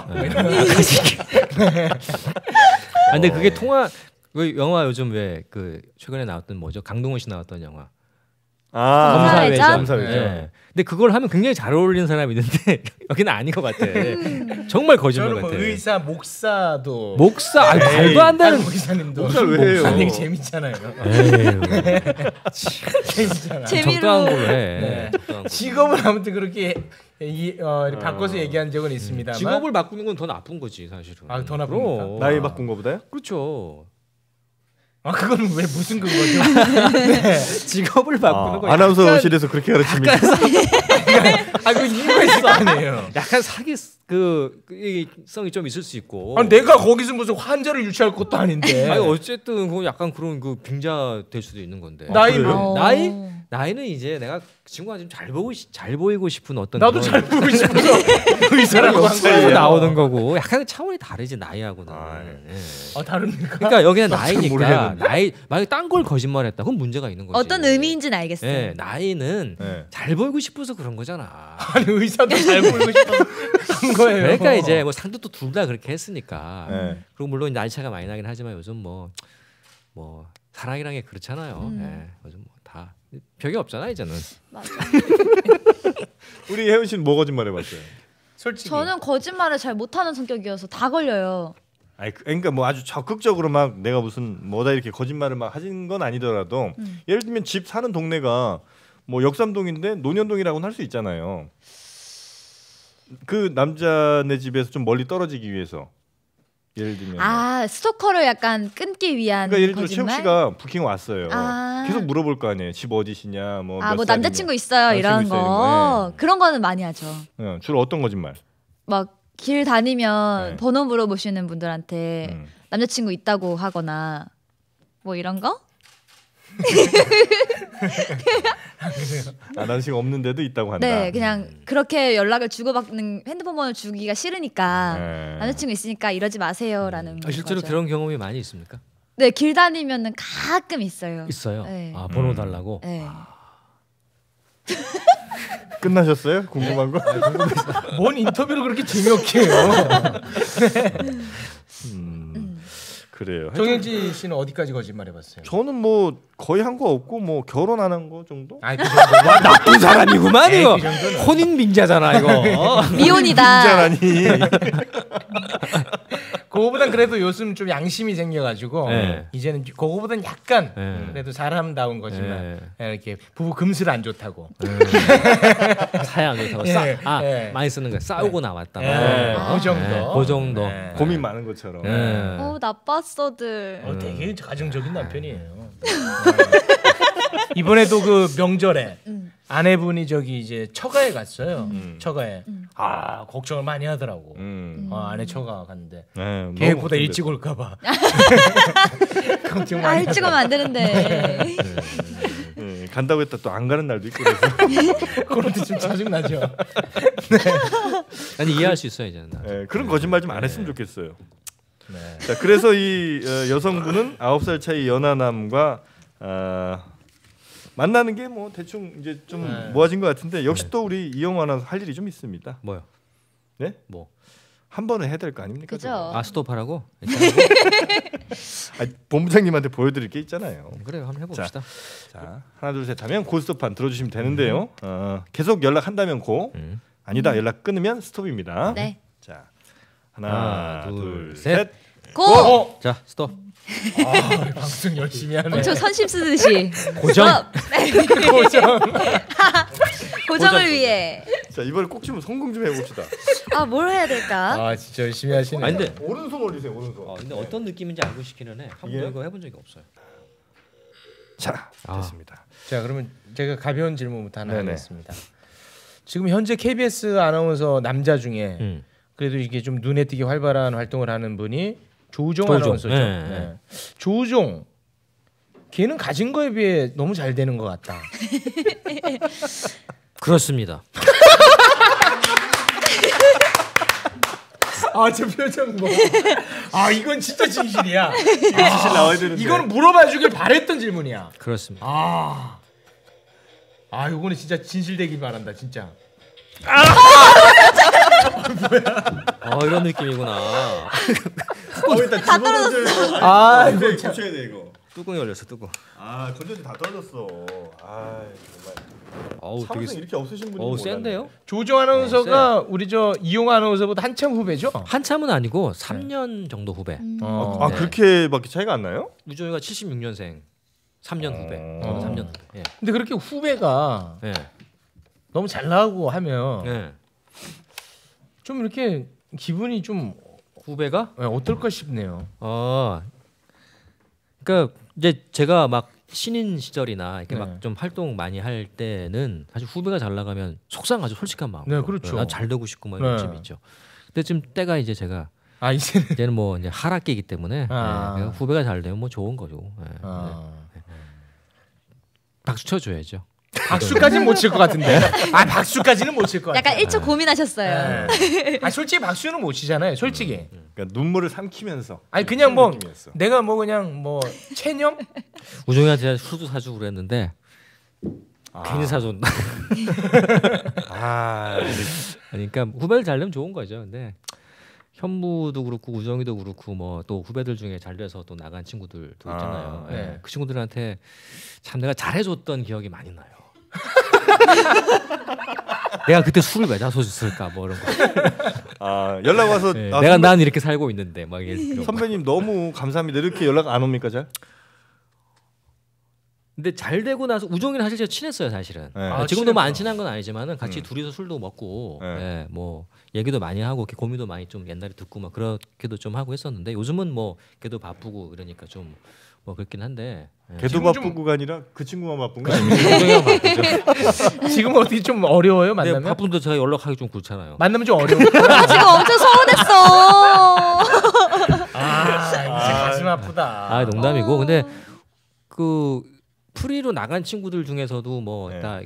아, 근데 그게 통화 그 영화 요즘 왜 그 최근에 나왔던 뭐죠? 강동원 씨 나왔던 영화. 아 검사회전? 검사회전. 네. 근데 그걸 하면 굉장히 잘 어울리는 사람이 있는데 여기는 아닌 것 같아. 정말 거짓말 저는 뭐 같아. 의사 목사도. 목사 아니, 말도 안 되는. 목사님도. 목사를 왜 해요? 아니 재밌잖아요. 에휴, 재밌잖아. 재미로. 적당한 걸로 해. 네. 적당한 걸로. 직업을 아무튼 그렇게 이, 어, 이렇게 바꿔서 얘기한 적은 있습니다만. 직업을 바꾸는 건 더 나쁜 거지 사실은. 아, 더 나쁩니까? 그럼. 나이 바꾼 거보다요? 그렇죠. 아 그거는 왜 무슨 그거죠? 네. 직업을 바꾸는 아, 거 아나운서실에서 그렇게 가르칩니다. 아 그 이유가 있어 아니에요. 약간 사기 그, 그 이- 성이 좀 있을 수 있고. 아 내가 거기서 무슨 환자를 유치할 것도 아닌데. 아니 어쨌든 그 약간 그런 그 빙자 될 수도 있는 건데. 나이 그래요? 어. 나이 나이는 이제 내가 친구가 좀 잘 보고 시- 잘 보이고 싶은 어떤 나도 그런 잘 보고 싶어서 의사라고 한 거 거예요. 나오는 거고 약간 차원이 다르지 나이하고는. 아, 예. 아 다릅니까? 그러니까 여기는 잘 나이니까 모르겠는데. 나이 만약에 딴 걸 거짓말했다 그건 문제가 있는 거지. 어떤 의미인지는 알겠어요. 예, 나이는 네. 잘 보이고 싶어서 그런 거잖아. 아니 의사도 잘 보이고 싶어서 한 거예요. 그러니까 이제 뭐 상도 둘 다 그렇게 했으니까. 네. 그리고 물론 나이 차가 많이 나긴 하지만 요즘 뭐 뭐 사랑이란 게 그렇잖아요. 음. 예, 요즘 뭐 다 벽이 없잖아 이제는. 맞아. 우리 혜은 씨는 뭐 거짓말 해봤어요? 솔직히 저는 거짓말을 잘 못하는 성격이어서 다 걸려요. 아니 그- 그러니까 뭐 아주 적극적으로 막 내가 무슨 뭐다 이렇게 거짓말을 막 하신 건 아니더라도 음. 예를 들면 집 사는 동네가 뭐 역삼동인데 논현동이라고는 할 수 있잖아요. 그 남자네 집에서 좀 멀리 떨어지기 위해서 예를 들면 아 스토커를 약간 끊기 위한 그러니까 예를 들어 거짓말. 최욱 씨가 부킹 왔어요. 아. 계속 물어볼 거 아니에요. 집 어디시냐 뭐. 아 몇 뭐 살이냐. 남자친구 있어요 남자친구 이런 있어요, 거 이런 거. 그런 거는 많이 하죠. 네. 주로 어떤 거짓말? 막 길 다니면 네. 번호 물어보시는 분들한테 음. 남자친구 있다고 하거나 뭐 이런 거? 아 남자친구 없는데도 있다고 한다. 네, 그냥 그렇게 연락을 주고받는 핸드폰 번호 주기가 싫으니까 네. 남자친구 있으니까 이러지 마세요라는 아, 실제로 거죠. 그런 경험이 많이 있습니까? 네, 길 다니면은 가끔 있어요. 있어요. 네. 아 번호 음. 달라고. 네. 끝나셨어요? 궁금한 거? 뭔 인터뷰를 그렇게 재미없게 해요. 음. 음. 그래요. 정영진 씨는 어디까지 거짓말 해봤어요? 저는 뭐 거의 한 거 없고 뭐 결혼 안 한 거 정도? 아이 그 정도. 나쁜 사람이구만 에이, 이거. 그 정도는. 혼인 빙자잖아 이거. 미혼이다. 빈자라니. 그거보단 그래도 요즘 좀 양심이 생겨가지고 네. 이제는 그거보단 약간 네. 그래도 사람다운 거지만 네. 이렇게 부부 금슬 안 좋다고. 사양 좋다고 예, 싸. 아 예. 많이 쓰는 거야. 싸우고 나왔다. 예, 어. 그 정도. 예, 그 정도. 네. 고민 많은 것처럼. 예. 어 나빴어들. 어, 되게 가정적인 남편이에요. 이번에도 그 명절에 음. 아내분이 저기 이제 처가에 갔어요. 음. 처가에. 음. 아 걱정을 많이 하더라고. 음. 어, 아내 처가 갔는데 네, 너무 계획보다 걱정됐다. 일찍 올까봐. 걱정 아 많이 일찍 오면 안 되는데. 네, 간다고 했다 또 안 가는 날도 있고 그래서. 그런데 좀 짜증 나죠. 아니 이해할 수 있어요 이제는. 나. 네, 그런 거짓말 좀 안 했으면 좋겠어요. 네. 자, 그래서 이 어, 여성분은 아홉 살 차이 연하남과 어, 만나는 게 뭐 대충 이제 좀 네. 모아진 것 같은데 역시 또 우리 이영호 아나운서 할 일이 좀 있습니다. 뭐요? 네? 뭐? 한 번은 해야 될 거 아닙니까? 그죠. 저거? 아 스톱하라고? 아니, 본부장님한테 보여드릴 게 있잖아요. 그래요 한번 해봅시다. 자, 하나 둘 셋 하면 고스톱판 들어주시면 되는데요. 어, 계속 연락한다면 고, 음. 아니다 연락 끊으면 스톱입니다. 네. 자, 하나, 하나, 둘, 둘, 셋. 셋. 고. 어? 자 스톱. 아, 방송 열심히 하네. 엄청 선심 쓰듯이. 고정. 어, 네. 고정. 고정을 위해. 자, 이번에 꼭 좀 성공 좀 해봅시다. 아 뭘 해야 될까? 아 진짜 열심히 하시네. 아니 근데 오른손 올리세요, 오른손. 어, 근데 어떤 느낌인지 알고 싶기는 해. 한 번도 이게요? 이거 해본 적이 없어요. 자, 아. 됐습니다. 자 그러면 제가 가벼운 질문부터 하나 네네. 하겠습니다. 지금 현재 케이비에스 아나운서 남자 중에 음. 그래도 이게 좀 눈에 띄게 활발한 활동을 하는 분이 조우종, 조우종. 아나운서죠. 네, 네. 네. 조우종 걔는 가진 거에 비해 너무 잘 되는 것 같다. 그렇습니다. 아 저 표정 뭐. 아 이건 진짜 진실이야. 진실 나와야 되는데. 이건 물어봐주길 바랬던 질문이야. 그렇습니다. 아, 아 이거는 진짜 진실되길 바란다 진짜. 어 이런 느낌이구나. 어, 일단 다 떨어졌어. 아 이거 고쳐야 돼 이거. 뚜껑이 열렸어 뚜껑. 아, 건전지 다 떨어졌어. 아, 정말. 어우 되게 사무성 이렇게 없으신 분이 어우 센데요? 조우종 아나운서가 우리 저 이용 아나운서보다 한참 후배죠? 한참은 아니고 삼 년 정도 후배. 음. 어. 아, 네. 그렇게밖에 차이가 안 나요? 우정이가 칠십육 년생. 삼 년 후배. 어. 저는 삼 년 후배. 예. 근데 그렇게 후배가 예. 너무 잘 나가고 하면 예. 좀 이렇게 기분이 좀 후배가 어떨까 싶네요. 어. 그러니까 이제 제가 막 신인 시절이나 이렇게 네. 막 좀 활동 많이 할 때는 사실 후배가 잘 나가면 속상하죠. 솔직한 마음. 네, 그렇죠. 나잘 되고 싶고 막 이런 네. 욕심이 있죠. 근데 지금 때가 이제 제가 아 이제는 이제는 뭐 이제 하락기이기 때문에 아. 예, 그러니까 후배가 잘 되면 뭐 좋은 거죠. 예. 네. 아. 박수 쳐줘야죠. 박수까지는 못 칠 것 같은데. 아 박수까지는 못 칠 것 같아요. 약간 일 초 고민하셨어요. 네. 아 솔직히 박수는 못 치잖아요. 솔직히. 그러니까 눈물을 삼키면서. 아니 그냥 뭐 느낌이었어. 내가 뭐 그냥 뭐 체념? 우정이한테 술도 사주고 그랬는데 괜히 사줬나. 아, 그러니까 후배를 잘 되면 좋은 거죠. 근데 현무도 그렇고 우정이도 그렇고 뭐 또 후배들 중에 잘 돼서 또 나간 친구들도 있잖아요. 아, 예. 네. 그 친구들한테 참 내가 잘해줬던 기억이 많이 나요. 내가 그때 술을 왜 사줬을까 뭐 이런 거. 아, 연락 와서 네, 아, 내가 선배, 난 이렇게 살고 있는데 막 이런 거. 선배님 너무 감사합니다. 이렇게 연락 안 옵니까 잘? 근데 잘 되고 나서 우정이는 사실 제가 친했어요 사실은. 네. 아, 아, 지금도 뭐 안 친했구나. 친한 건 아니지만은 같이 음. 둘이서 술도 먹고, 네. 예, 뭐 얘기도 많이 하고 이렇게 고민도 많이 좀 옛날에 듣고 막 그렇게도 좀 하고 했었는데 요즘은 뭐 걔도 바쁘고 그러니까 좀 뭐 그렇긴 한데. 예. 걔도 지금 좀- 바쁘고가 아니라 그 친구만 바쁜 거 아니에요? 우정이가 바쁘죠. 지금 어떻게 좀 어려워요 근데 만나면? 바쁜데 제가 연락하기 좀 그렇잖아요. 만나면 좀 어려워. 아 지금 엄청 서운했어. 아 진짜 가슴 아프다. 아 농담이고 어. 근데 그 프리로 나간 친구들 중에서도 뭐 네. 다 이렇게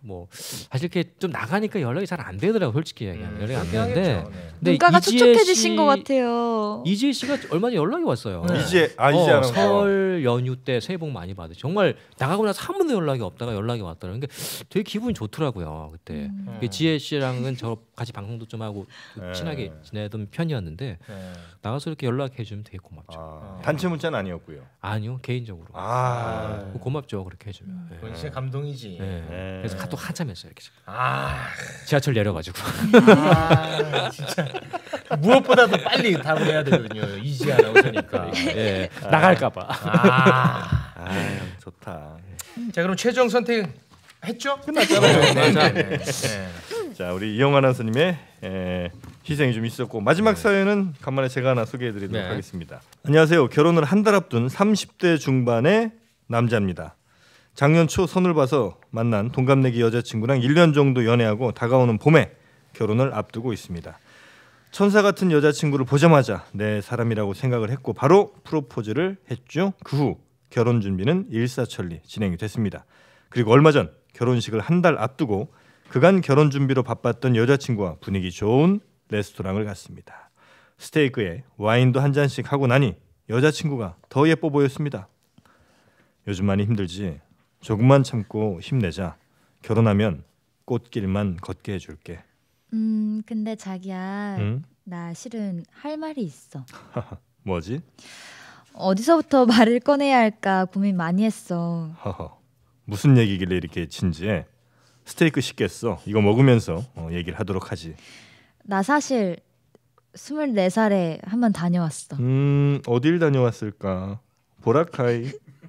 뭐 사실 이렇게 좀 나가니까 연락이 잘 안 되더라고 솔직히 얘기하면. 음, 연락이 안 그렇게 되는데 하겠죠. 네. 근데 눈가가 이지혜 촉촉해지신 씨- 것 같아요. 이지혜 씨가 얼마 전에 연락이 왔어요. 네. 이제 아 이제 어, 아나운서. 설 연휴 때 새해 복 많이 받으. 정말 나가고 나서 한 번도 연락이 없다가 연락이 왔더라고요. 그러니까 되게 기분이 좋더라고요 그때. 음. 그 지혜 씨랑은 저 같이 방송도 좀 하고 네. 친하게 지내던 편이었는데 네. 나가서 이렇게 연락해 주면 되게 고맙죠. 아, 단체 문자는 아니었고요. 아니요 개인적으로. 아, 고맙죠 그렇게 해주면. 네. 그건 진짜 감동이지. 네. 네. 그래서 카톡 한참 했어요 이렇게. 아, 지하철 내려가지고. 아 진짜 무엇보다도 빨리 답을 해야 되거든요. 이지 아나운서니까. 예, 나갈까봐. 아, 아 좋다. 자 그럼 최종 선택 했죠? 끝났잖아요. 네, 네, 네. 네. 자 우리 이영 아나운서님의 에, 희생이 좀 있었고 마지막 사연은 간만에 제가 하나 소개해드리도록 네. 하겠습니다. 안녕하세요. 결혼을 한 달 앞둔 삼십 대 중반의 남자입니다. 작년 초 선을 봐서 만난 동갑내기 여자친구랑 일 년 정도 연애하고 다가오는 봄에 결혼을 앞두고 있습니다. 천사 같은 여자친구를 보자마자 내 사람이라고 생각을 했고 바로 프로포즈를 했죠. 그 후 결혼 준비는 일사천리 진행이 됐습니다. 그리고 얼마 전 결혼식을 한 달 앞두고 그간 결혼 준비로 바빴던 여자친구와 분위기 좋은 레스토랑을 갔습니다. 스테이크에 와인도 한 잔씩 하고 나니 여자친구가 더 예뻐 보였습니다. 요즘 많이 힘들지? 조금만 참고 힘내자. 결혼하면 꽃길만 걷게 해줄게. 음, 근데 자기야, 응? 나 실은 할 말이 있어. 뭐지? 어디서부터 말을 꺼내야 할까 고민 많이 했어. 허허. 무슨 얘기길래 이렇게 진지해? 스테이크 시켰어. 이거 먹으면서 어, 얘기를 하도록 하지. 나 사실 스물네 살에 한 번 다녀왔어. 음, 어딜 다녀왔을까? 보라카이.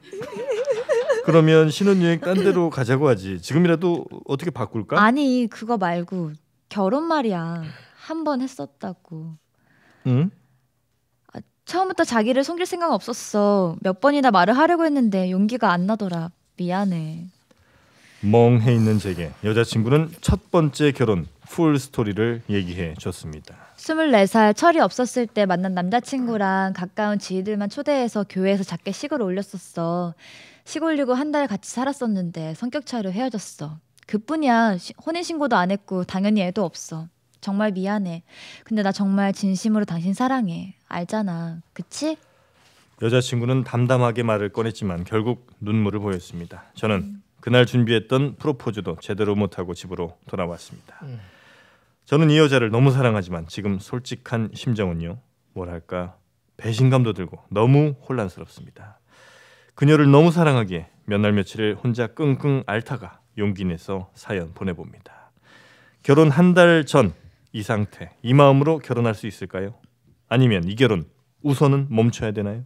그러면 신혼여행 딴 데로 가자고 하지. 지금이라도 어떻게 바꿀까? 아니, 그거 말고 결혼 말이야. 한 번 했었다고. 응? 처음부터 자기를 속일 생각 없었어. 몇 번이나 말을 하려고 했는데 용기가 안 나더라. 미안해. 멍해 있는 제게 여자친구는 첫 번째 결혼 풀 스토리를 얘기해 줬습니다. 스물네 살 철이 없었을 때 만난 남자친구랑 가까운 지인들만 초대해서 교회에서 작게 식을 올렸었어. 식 올리고 한 달 같이 살았었는데 성격 차이로 헤어졌어. 그뿐이야. 시- 혼인신고도 안 했고 당연히 애도 없어. 정말 미안해. 근데 나 정말 진심으로 당신 사랑해. 알잖아. 그치? 여자친구는 담담하게 말을 꺼냈지만 결국 눈물을 보였습니다. 저는 그날 준비했던 프로포즈도 제대로 못하고 집으로 돌아왔습니다. 음. 저는 이 여자를 너무 사랑하지만 지금 솔직한 심정은요. 뭐랄까 배신감도 들고 너무 혼란스럽습니다. 그녀를 너무 사랑하기에 몇 날 며칠을 혼자 끙끙 앓다가 용기 내서 사연 보내봅니다. 결혼 한 달 전 이 상태, 이 마음으로 결혼할 수 있을까요? 아니면 이 결혼 우선은 멈춰야 되나요?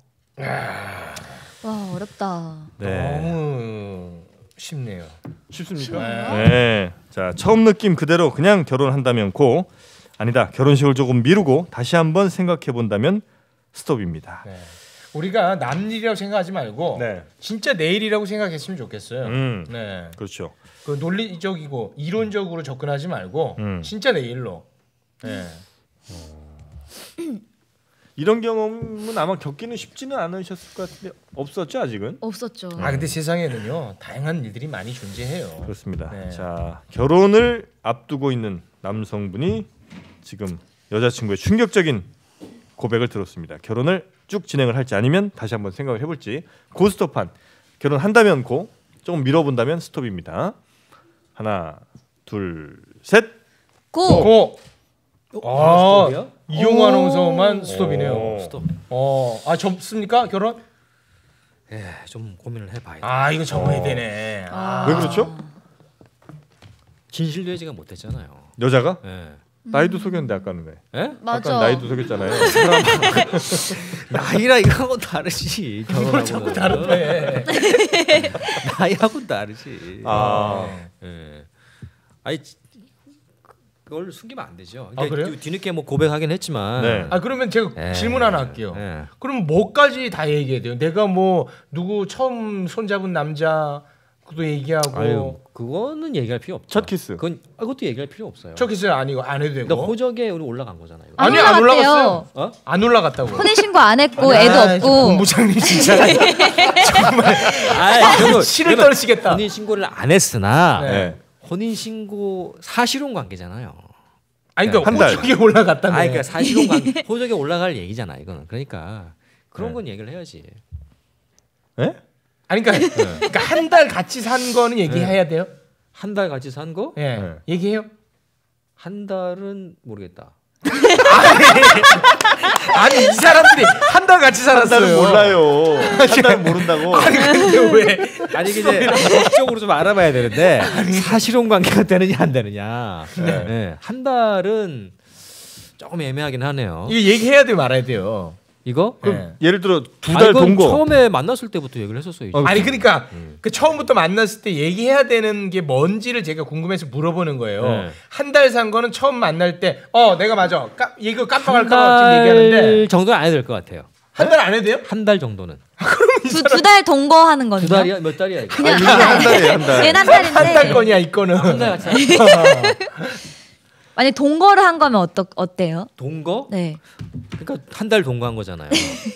와, 어렵다. 너무 쉽네요. 쉽습니까? 네. 네. 자, 처음 느낌 그대로 그냥 결혼한다면 고, 아니다. 결혼식을 조금 미루고 다시 한번 생각해 본다면 스톱입니다. 네. 우리가 남일이라고 생각하지 말고 네. 진짜 내일이라고 생각했으면 좋겠어요. 음. 네. 그렇죠. 그 논리적이고 이론적으로 접근하지 말고 음. 진짜 내일로. 네. 이런 경험은 아마 겪기는 쉽지는 않으셨을 것 같은데 없었죠 아직은? 없었죠. 아 근데 세상에는요 다양한 일들이 많이 존재해요. 그렇습니다. 네. 자, 결혼을 앞두고 있는 남성분이 지금 여자친구의 충격적인 고백을 들었습니다. 결혼을 쭉 진행을 할지 아니면 다시 한번 생각을 해볼지. 고스톱판 결혼한다면 고, 조금 밀어본다면 스톱입니다. 하나, 둘, 셋. 고! 고. 아, 스톱이야? 이용호 오. 아나운서만 스톱이네요. 오. 스톱. 어, 아 접습니까 결혼? 예, 좀 고민을 해봐야 돼. 아 이거 접어야 어. 되네. 아. 왜 그렇죠? 진실되지가 못했잖아요. 여자가 예. 나이도 속였는데 아까는 왜? 예? 맞아. 아까 나이도 속였잖아요. 나이랑 이거하고 다르지. 뭘 자꾸 다른데? 나이하고 다르지. 아, 예. 아니 지- 그걸 숨기면 안 되죠. 아, 그래요? 뒤- 뒤늦게 뭐 고백하긴 했지만. 네. 아 그러면 제가 예. 질문 하나 할게요. 예. 그럼 뭐까지 다 얘기해야 돼요? 내가 뭐 누구 처음 손잡은 남자 그것도 얘기하고 아유, 그거는 얘기할 필요 없죠. 첫 키스. 그건 아, 그것도 얘기할 필요 없어요. 첫 키스는 아니고 안 해도 그러니까 되고 호적에 우리 올라간 거잖아요. 이거. 아니, 안 안 올라갔대요. 올라갔어요. 어? 안 올라갔다고. 혼인신고 안 했고 아, 애도 진짜 없고. 본부장님 진짜 아, 그리고 실을 떨으시겠다. 본인 신고를 안 했으나 네. 네. 혼인 신고 사실혼 관계잖아요. 아니 그러니까 한 달. 호적에 올라갔다며. 아, 그러니까 사실혼 관계 호적에 올라갈 얘기잖아 이거는. 그러니까 그런 건 얘기를 해야지. 예? 아니 그러니까, 그러니까 한 달 같이 산 거는 얘기해야 돼요? 한 달 같이 산 거? 예. 네. 얘기해요? 한 달은 모르겠다. 아니 이 사람들이 한 달 같이 한 달은 살았어요. 몰라요. 한 달은 모른다고. 아니 근데 왜? 아니 이게 이제 법적으로 좀 알아봐야 되는데 사실혼 관계가 되느냐 안 되느냐. 네. 네. 한 달은 조금 애매하긴 하네요. 이거 얘기해야 돼요, 말아야 돼요. 이거? 네. 예를 들어 두 아, 달 이건 동거. 처음에 만났을 때부터 얘기를 했었어요. 어, 아니 그러니까 음. 그 처음부터 만났을 때 얘기해야 되는 게 뭔지를 제가 궁금해서 물어보는 거예요. 네. 한 달 산 거는 처음 만날 때 어 내가 맞아. 까, 이거 한 깜빡할까 봐 지금 얘기하는데 달 정도는 안 해도 될 것 같아요. 한 달 안 해도 돼요? 한 달 정도는. 두 달 동거하는 거는요? 두 달이야? 몇 달이야? 이거? 그냥 아, 요즘 한 달이에요, 한 달. 얘는 한 달인데. 한 달 거냐 이거는. 한 달 같이 만약 동거를 한 거면 어떠, 어때요? 동거? 네. 그러니까 한 달 동거한 거잖아요.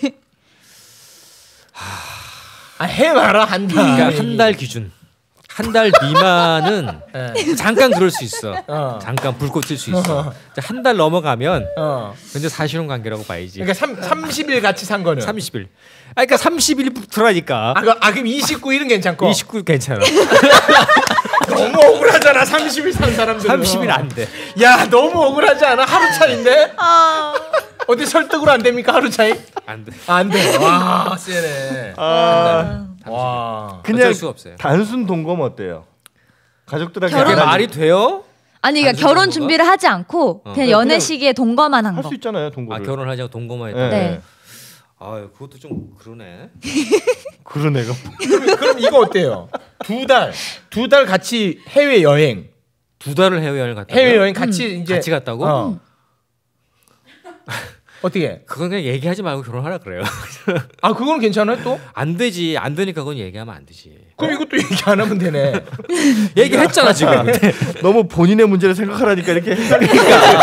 아, 해 봐라 한 달. 그러니까 한 달 기준. 한 달 미만은 예. 잠깐 그럴 수 있어. 어. 잠깐 불꽃 튈 수 있어. 한 달 넘어가면 어. 근데 사실혼 관계라고 봐야지. 그러니까 삼, 삼십 일 같이 산 거는. 삼십 일. 아 그러니까 삼십 일부터라니까. 아, 그, 아 그럼 이십구 일은 괜찮고. 이십구 일 괜찮아. 너무 억울하잖아. 삼십 일 산 사람들. 삼십 일 안 돼. 야 너무 억울하지 않아? 하루 차인데? 아, 어디 설득으로 안 됩니까 하루 차이? 안 돼. 안 돼. 와 세네. 아, 와. 그냥 어쩔 수가 없어요. 단순 동거면 어때요? 가족들하고 결혼- 그게 얘기하지- 말이 돼요? 아니 그러니까 단순 결혼 동거가? 준비를 하지 않고 어. 그냥 네, 연애 그냥 시기에 동거만 한 할 거. 수 있잖아요, 아 동거를. 결혼하자고 동거만 네. 했다. 네. 아 그것도 좀 그러네. 그런 애가. 그럼, 그럼 이거 어때요? 두 달, 두 달 같이 해외 여행, 두 달을 해외 여행 갔다. 해외 여행 같이 이제 같이 갔다고? 어. 어떻게? 그건 그냥 얘기하지 말고 결혼하라 그래요. 아 그거는 괜찮아요 또? 안 되지. 안 되니까 그건 얘기하면 안 되지. 그럼 이것도 얘기 안 하면 되네. 얘기했잖아 지금. 너무 본인의 문제를 생각하라니까 이렇게 헷갈리니까.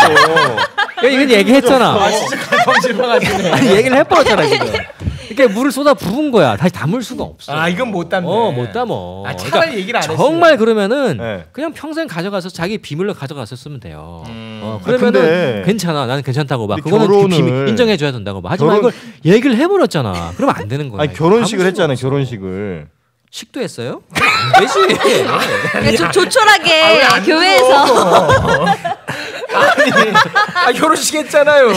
야, 이건 얘기했잖아. 아 진짜 갈팡질팡하시네. 아니 얘기를 해버렸잖아 지금. 이렇게 물을 쏟아 부은 거야. 다시 담을 수가 없어. 아 이건 못 담네. 어, 못 담어. 아 차라리 그러니까 얘기를 안 했어요. 정말 그러면은 네. 그냥 평생 가져가서 자기 비밀로 가져갔었으면 돼요. 음. 어, 아, 그러면은 근데- 괜찮아. 나는 괜찮다고 봐. 근데 그거는 그 결혼을- 비밀 인정해줘야 된다고 봐. 하지만 결혼- 이걸 얘기를 해버렸잖아. 그러면 안 되는 거야. 아니 결혼식을 담을 수가 했잖아요, 없어. 결혼식을. 식도 했어요? 안 되지. 그러니까 조, 조촐하게 아, 왜안 교회에서 들어? 아니, 아 결혼식 했잖아요.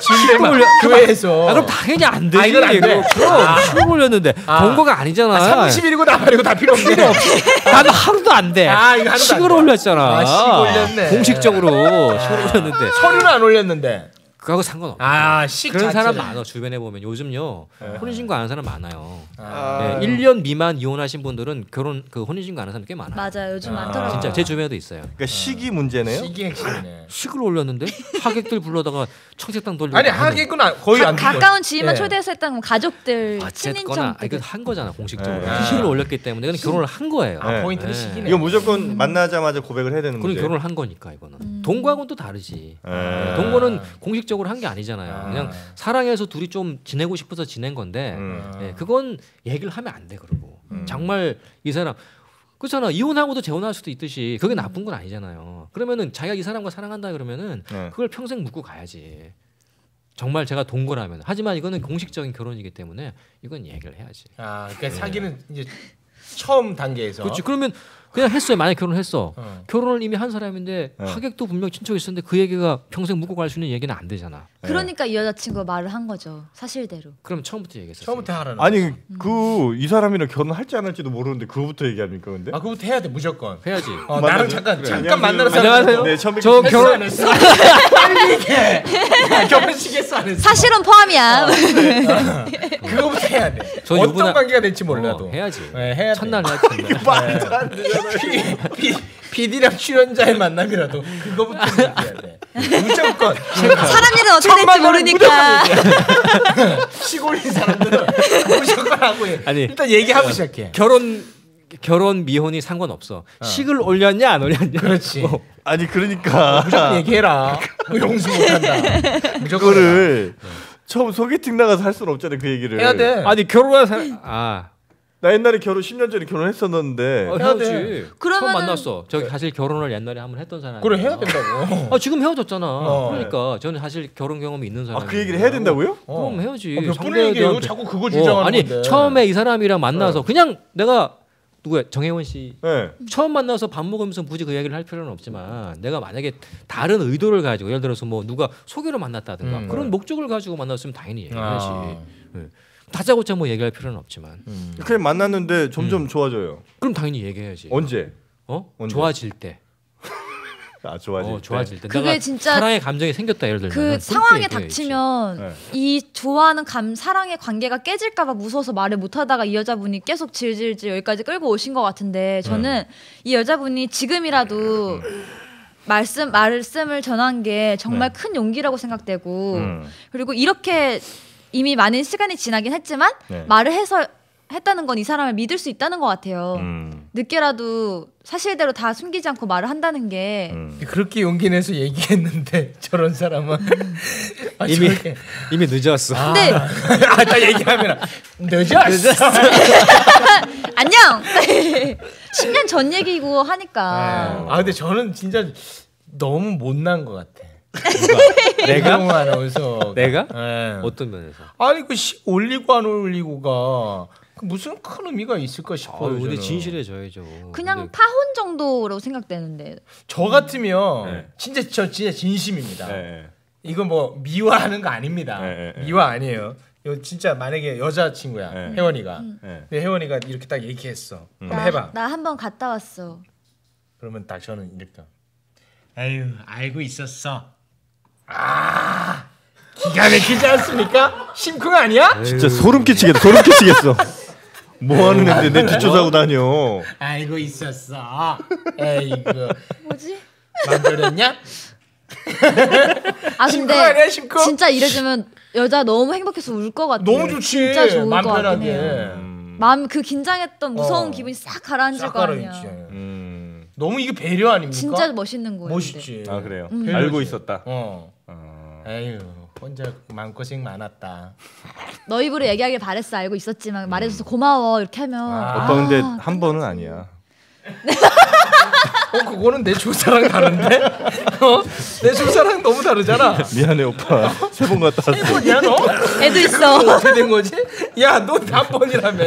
지금 교회에서. 아, 그럼 당연히 안 되지. 아, 이건 안 돼. 그럼 그럼 식을 올렸는데 아. 동거가 아니잖아. 아, 삼십 일이고 나발이고 다 필요 없네. 나는 하루도 안 돼. 아, 이거 하루도 안 식을 돼. 올렸잖아. 아, 식 올렸네. 공식적으로 식을 올렸는데 서류는 안 올렸는데. 그거하고 상관없어. 아, 식 그런 자체를. 사람 많아. 주변에 보면 요즘요 혼인신고 안 하는 사람 많아요. 아. 네, 일 년 미만 이혼하신 분들은 결혼 그 혼인신고 안 하는 사람 꽤 많아요. 맞아요. 요즘 아. 많더라고요. 진짜 제 주변에도 있어요. 그러니까 시기 문제네요. 식이 핵심이네. 식을 올렸는데 하객들 불러다가 청색당 돌리고 아니 하는. 하객은 안- 거의 안 가, 들어요. 가까운 지인만 예. 초대해서 했다는 건 가족들, 어쨌거나 친인척. 이거 한 거잖아 공식적으로. 네. 식을 올렸기 때문에 이건 결혼을 한 거예요. 아, 네. 포인트는 네. 식이네. 이거 무조건 만나자마자 고백을 해야 되는 그건 문제. 결혼을 한 거니까 이거는. 음. 동거하고는 또 다르지. 네. 동거는 공식적으로 한 게 아니잖아요. 아. 그냥 사랑해서 둘이 좀 지내고 싶어서 지낸 건데 음. 예, 그건 얘기를 하면 안 돼 그러고 정말 이 사람 그렇잖아 이혼하고도 재혼할 수도 있듯이 그게 나쁜 건 아니잖아요. 그러면은 자기가 이 사람과 사랑한다 그러면은 네. 그걸 평생 묻고 가야지. 정말 제가 동거라면 하지만 이거는 공식적인 결혼이기 때문에 이건 얘기를 해야지. 아, 그러니까 사귀는 이제 처음 단계에서. 그렇지. 그러면 그냥 했어요. 만약 결혼했어. 어. 결혼을 이미 한 사람인데 네. 하객도 분명 친척이 있었는데 그 얘기가 평생 묻고 갈 수 있는 얘기는 안 되잖아. 그러니까 이 여자친구가 말을 한 거죠. 사실대로. 그럼 처음부터 얘기했어. 처음부터 하라는. 아니 그 이 사람이랑 결혼할지 안 할지도 모르는데 그거부터 얘기합니까 근데? 아, 그거부터 해야 돼 무조건. 해야지. 어, 맞아. 나랑 잠깐 그래. 잠깐 안녕하세요. 만나는 사람. 안녕하세요. 네, 처음 저 뵙겠습니다. 결혼 했어 안 했어? 빨리 얘기해. 야, 결혼식 했어 안 했어? 사실은 포함이야. 그거부터 해야 돼. 저 어떤 유부남- 관계가 될지 몰라도. 어, 해야지. 네, 해야 돼. 첫날 해야지. 첫날. 말도 안 되잖아요. 피, 피디랑 출연자의 만남이라도 그거부터 얘기해야 돼. 무조건. 사람 일은 어떻게 될지 천만 원은 모르니까. 시골인 사람들은 무조건 하고 해. 아니. 일단 얘기하고 시작해. 결혼 결혼 미혼이 상관없어. 식을 올렸냐 안 올렸냐. 그렇지. 어. 아니 그러니까 무조건 얘기해라. 뭐 용서 못한다. 무조건 해라. 그거를 처음 소개팅 나가서 할 수는 없잖아요 그 얘기를. 해야 돼. 아니 결혼한 사람 아 나 옛날에 결혼 십 년 전에 결혼했었는데. 어, 해야 헤어지. 그러면은- 처음 만났어. 저기 사실 결혼을 옛날에 한번 했던 사람. 그래 해야 된다고. 아 지금 헤어졌잖아. 어. 그러니까 저는 사실 결혼 경험이 있는 사람. 아, 그 얘기를 해야 된다고요? 어. 그럼 해야지. 어, 몇 상대에 분의 얘기예요. 대한- 자꾸 그걸 어, 주장하는 아니 건데. 처음에 이 사람이랑 만나서 그냥 내가 누구야 정혜원 씨 네. 처음 만나서 밥 먹으면서 굳이 그 이야기를 할 필요는 없지만 내가 만약에 다른 의도를 가지고 예를 들어서 뭐 누가 소개로 만났다든가 음. 그런 목적을 가지고 만났으면 당연히 얘기해야지. 아. 네. 다짜고짜 뭐 얘기할 필요는 없지만 음. 그냥 만났는데 점점 좋아져요. 그럼 당연히 얘기해야지. 언제? 어? 언제? 좋아질 때. 아 좋아질 어, 때. 좋아질 때. 그게 내가 진짜 사랑의 감정이 생겼다 예를 들면 그 상황에 닥치면 네. 이 좋아하는 감 사랑의 관계가 깨질까봐 무서워서 말을 못하다가 이 여자분이 계속 질질질 여기까지 끌고 오신 것 같은데 저는 이 여자분이 지금이라도 말씀 말씀을 전한 게 정말 큰 용기라고 생각되고 음. 그리고 이렇게 이미 많은 시간이 지나긴 했지만 네. 말을 해서 했다는 건 이 사람을 믿을 수 있다는 것 같아요. 음. 늦게라도 사실대로 다 숨기지 않고 말을 한다는 게 음. 그렇게 용기 내서 얘기했는데 저런 사람은 아, 이미 저렇게. 이미 늦었어. 아, 근데 아, 나 얘기하면 늦었어. 안녕. 십 년 전 얘기고 하니까 아 근데 저는 진짜 너무 못난 것 같아. 내가? 이경우 아나운서. 내가? 예. 어떤 면에서? 아니 그 시, 올리고 안 올리고가 그 무슨 큰 의미가 있을까 아, 싶어요. 근데 저는. 진실해져야죠. 그냥 근데 파혼 정도로 생각되는데 저 같으면 네. 진짜 저 진짜 진심입니다. 네. 이건 뭐 미화하는 거 아닙니다. 네, 네, 네. 미화 아니에요. 이거 진짜 만약에 여자 친구야 네. 혜원이가. 네. 근데 혜원이가 이렇게 딱 얘기했어. 음. 한번 해봐. 나 한 번 갔다 왔어. 그러면 딱 저는 이렇게. 아유 알고 있었어. 아 기가 막히지 않습니까? 심쿵 아니야? 진짜 소름 끼치겠다. 소름 끼치겠어. 뭐 하는 애인데 내 뒷조사하고 다녀. 알고 있었어. 에이그 뭐지? 맘 졸였냐? 아 심쿵 근데 아니야 심쿵? 진짜 이래주면 여자 너무 행복해서 울 것 같아. 너무 좋지. 진짜 좋을 맘 것 같긴 편하게. 해요. 음. 마음 그 긴장했던 무서운 어. 기분이 싹 가라앉을 싹 거 아니야. 가라앉지. 음. 너무 이게 배려 아닙니까? 진짜 멋있는 거예요. 멋있지. 아 그래요. 음. 배려지. 알고 있었다. 어. 어. 에휴 혼자 마음고생 많았다. 근데. 너 입으로 얘기하길 바랬어 알고 있었지만 말해줘서 고마워 이렇게 하면 아. 오빠 근데 아, 한 번은 아니야. 어 그거는 내 조사랑 다른데? 어? 내 조사랑 너무 다르잖아. 미안해 오빠. 세 번 갔다 왔어. 번이야 너? 애도 있어. 어떻게 된 거지? 야너 한 번이라며.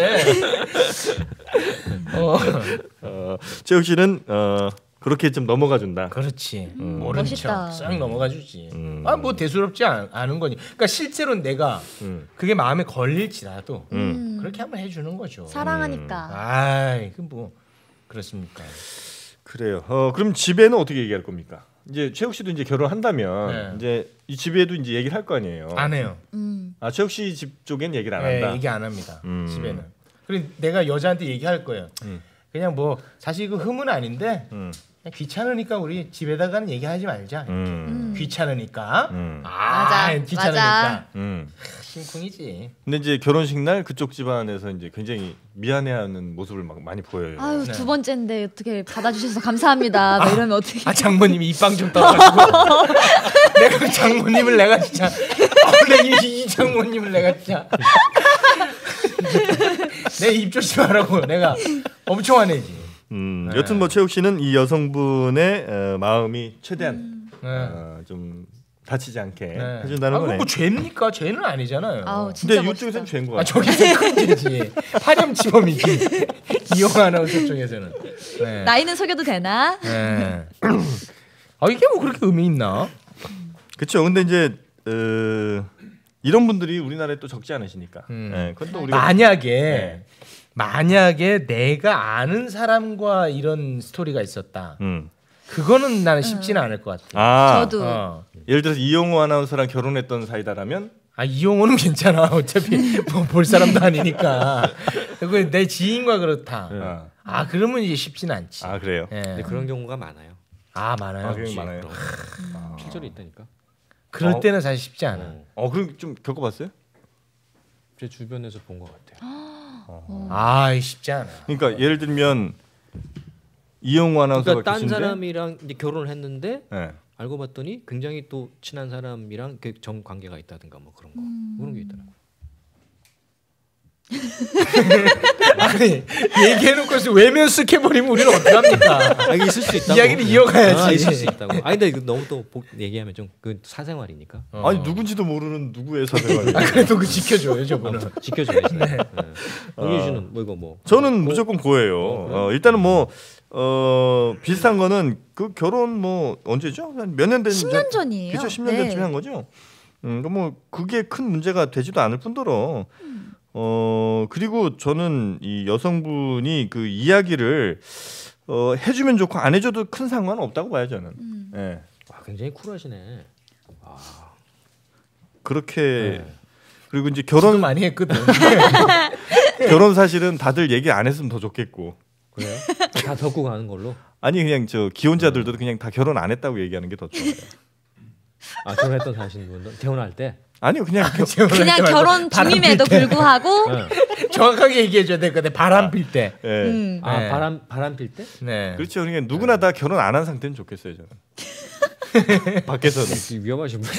어. 어, 최욱 씨는 어, 그렇게 좀 넘어가 준다. 그렇지. 모른 멋있다. 척싹 넘어가 주지. 음. 아 뭐 대수롭지 않, 않은 거니. 그러니까 실제로 내가 음. 그게 마음에 걸릴지라도 음. 그렇게 한번 해주는 거죠. 사랑하니까. 아이 그 뭐 그렇습니까? 그래요. 어, 그럼 집에는 어떻게 얘기할 겁니까? 이제 최욱 씨도 이제 결혼한다면 네. 이제 이 집에도 이제 얘기를 할 거 아니에요. 안 해요. 음. 아 최욱 씨 집 쪽엔 얘기를 안 네, 한다. 얘기 안 합니다. 음. 집에는. 그리고 내가 여자한테 얘기할 거예요. 음. 그냥 뭐 사실 그 흠은 아닌데 음. 그냥 귀찮으니까 우리 집에다가는 얘기하지 말자. 음. 귀찮으니까. 음. 아, 맞아, 귀찮으니까. 맞아. 음. 심쿵이지. 근데 이제 결혼식 날 그쪽 집안에서 이제 굉장히 미안해하는 모습을 막 많이 보여요. 아유 네. 두 번째인데 어떻게 받아주셔서 감사합니다. 막 이러면 어떻게? 아 장모님이 입방 좀 떠가지고 내가 그 장모님을 내가 진짜 어, 내 이 장모님을 내가 진짜 내 입 조심하라고 내가 엄청 화내지. 음, 네. 여튼 뭐 최욱 씨는 이 여성분의 어, 마음이 최대한 네. 어, 좀 다치지 않게 네. 해준다는 아, 거네. 뭐 죄입니까? 죄는 아니잖아요. 아우 진짜 근데 멋있다. 이쪽에서는 죄인 거 아 같아. 저기서 큰 죄지. 파렴치범이지. 이용 아나운서 쪽에서는. 네. 나이는 속여도 되나? 네. 아 이게 뭐 그렇게 의미 있나? 그렇죠. 근데 이제 어, 이런 분들이 우리나라에 또 적지 않으시니까. 음. 네, 그건 또 우리가 만약에 네. 만약에 내가 아는 사람과 이런 스토리가 있었다. 음. 그거는 나는 쉽지는 않을 것 같아. 아, 저도. 어. 예를 들어서 이용호 아나운서랑 결혼했던 사이다라면 아 이용호는 괜찮아. 어차피 뭐 볼 사람도 아니니까. 그 내 지인과 그렇다. 네. 어. 아 그러면 이제 쉽지는 않지. 아 그래요. 예. 근데 그런 경우가 많아요. 아 많아요. 아, 그게 많아요. 그럼. 실제로 있다니까. 그럴 어. 때는 사실 쉽지 않아. 어. 어, 그럼 좀 겪어봤어요? 제 주변에서 본 것 같아요. 아 쉽지 않아. 그러니까 예를 들면 이용호 아나운서가 그러니까 딴 계신데, 사람이랑 이제 결혼을 했는데 네. 알고 봤더니 굉장히 또 친한 사람이랑 그 정 관계가 있다든가 뭐 그런 거 그런 게 있더라고요. 아니 얘기해놓고서 외면스 해버리면 우리는 어떡합니까? 아, 이게 있을 수 있다고. 이야기를 이어가야지. 아, 있을 수 있다고. 아니 근데 이거 너무 또 복, 얘기하면 좀 그 사생활이니까. 어. 아니 누군지도 모르는 누구의 사생활. 아, 그래도 그 지켜줘요 저분은. 아, 지켜줘야지. 네. 홍윤 씨는 뭐 이거 뭐. 저는 무조건 고예요. 어, 일단은 뭐 어, 비슷한 거는 그 결혼 뭐 언제죠? 한 몇 년 된? 십 년 전이에요. 그렇죠, 십 년 네. 전쯤에 한 거죠. 음, 뭐 그게 큰 문제가 되지도 않을 뿐더러 음. 어 그리고 저는 이 여성분이 그 이야기를 어, 해주면 좋고 안 해줘도 큰 상관은 없다고 봐요 저는. 음. 예. 아, 굉장히 쿨하시네. 아, 그렇게 네. 그리고 이제 결혼 결혼 많이 했거든. 결혼 사실은 다들 얘기 안 했으면 더 좋겠고. 그래요? 다 덮고 가는 걸로. 아니 그냥 저 기혼자들도 그냥 다 결혼 안 했다고 얘기하는 게 더 좋아요. 아 결혼했던 사시는 분들 결혼할 때. 아니요 그냥 겨, 그냥 결혼 중임에도 불구하고 네. 정확하게 얘기해줘야 되거든. 바람 필 때. 예. 음. 아 네. 바람 바람 필 때? 네. 그렇죠. 그러니까 누구나 다 결혼 안 한 상태는 좋겠어요 저는. 밖에서는. 위험하신 분.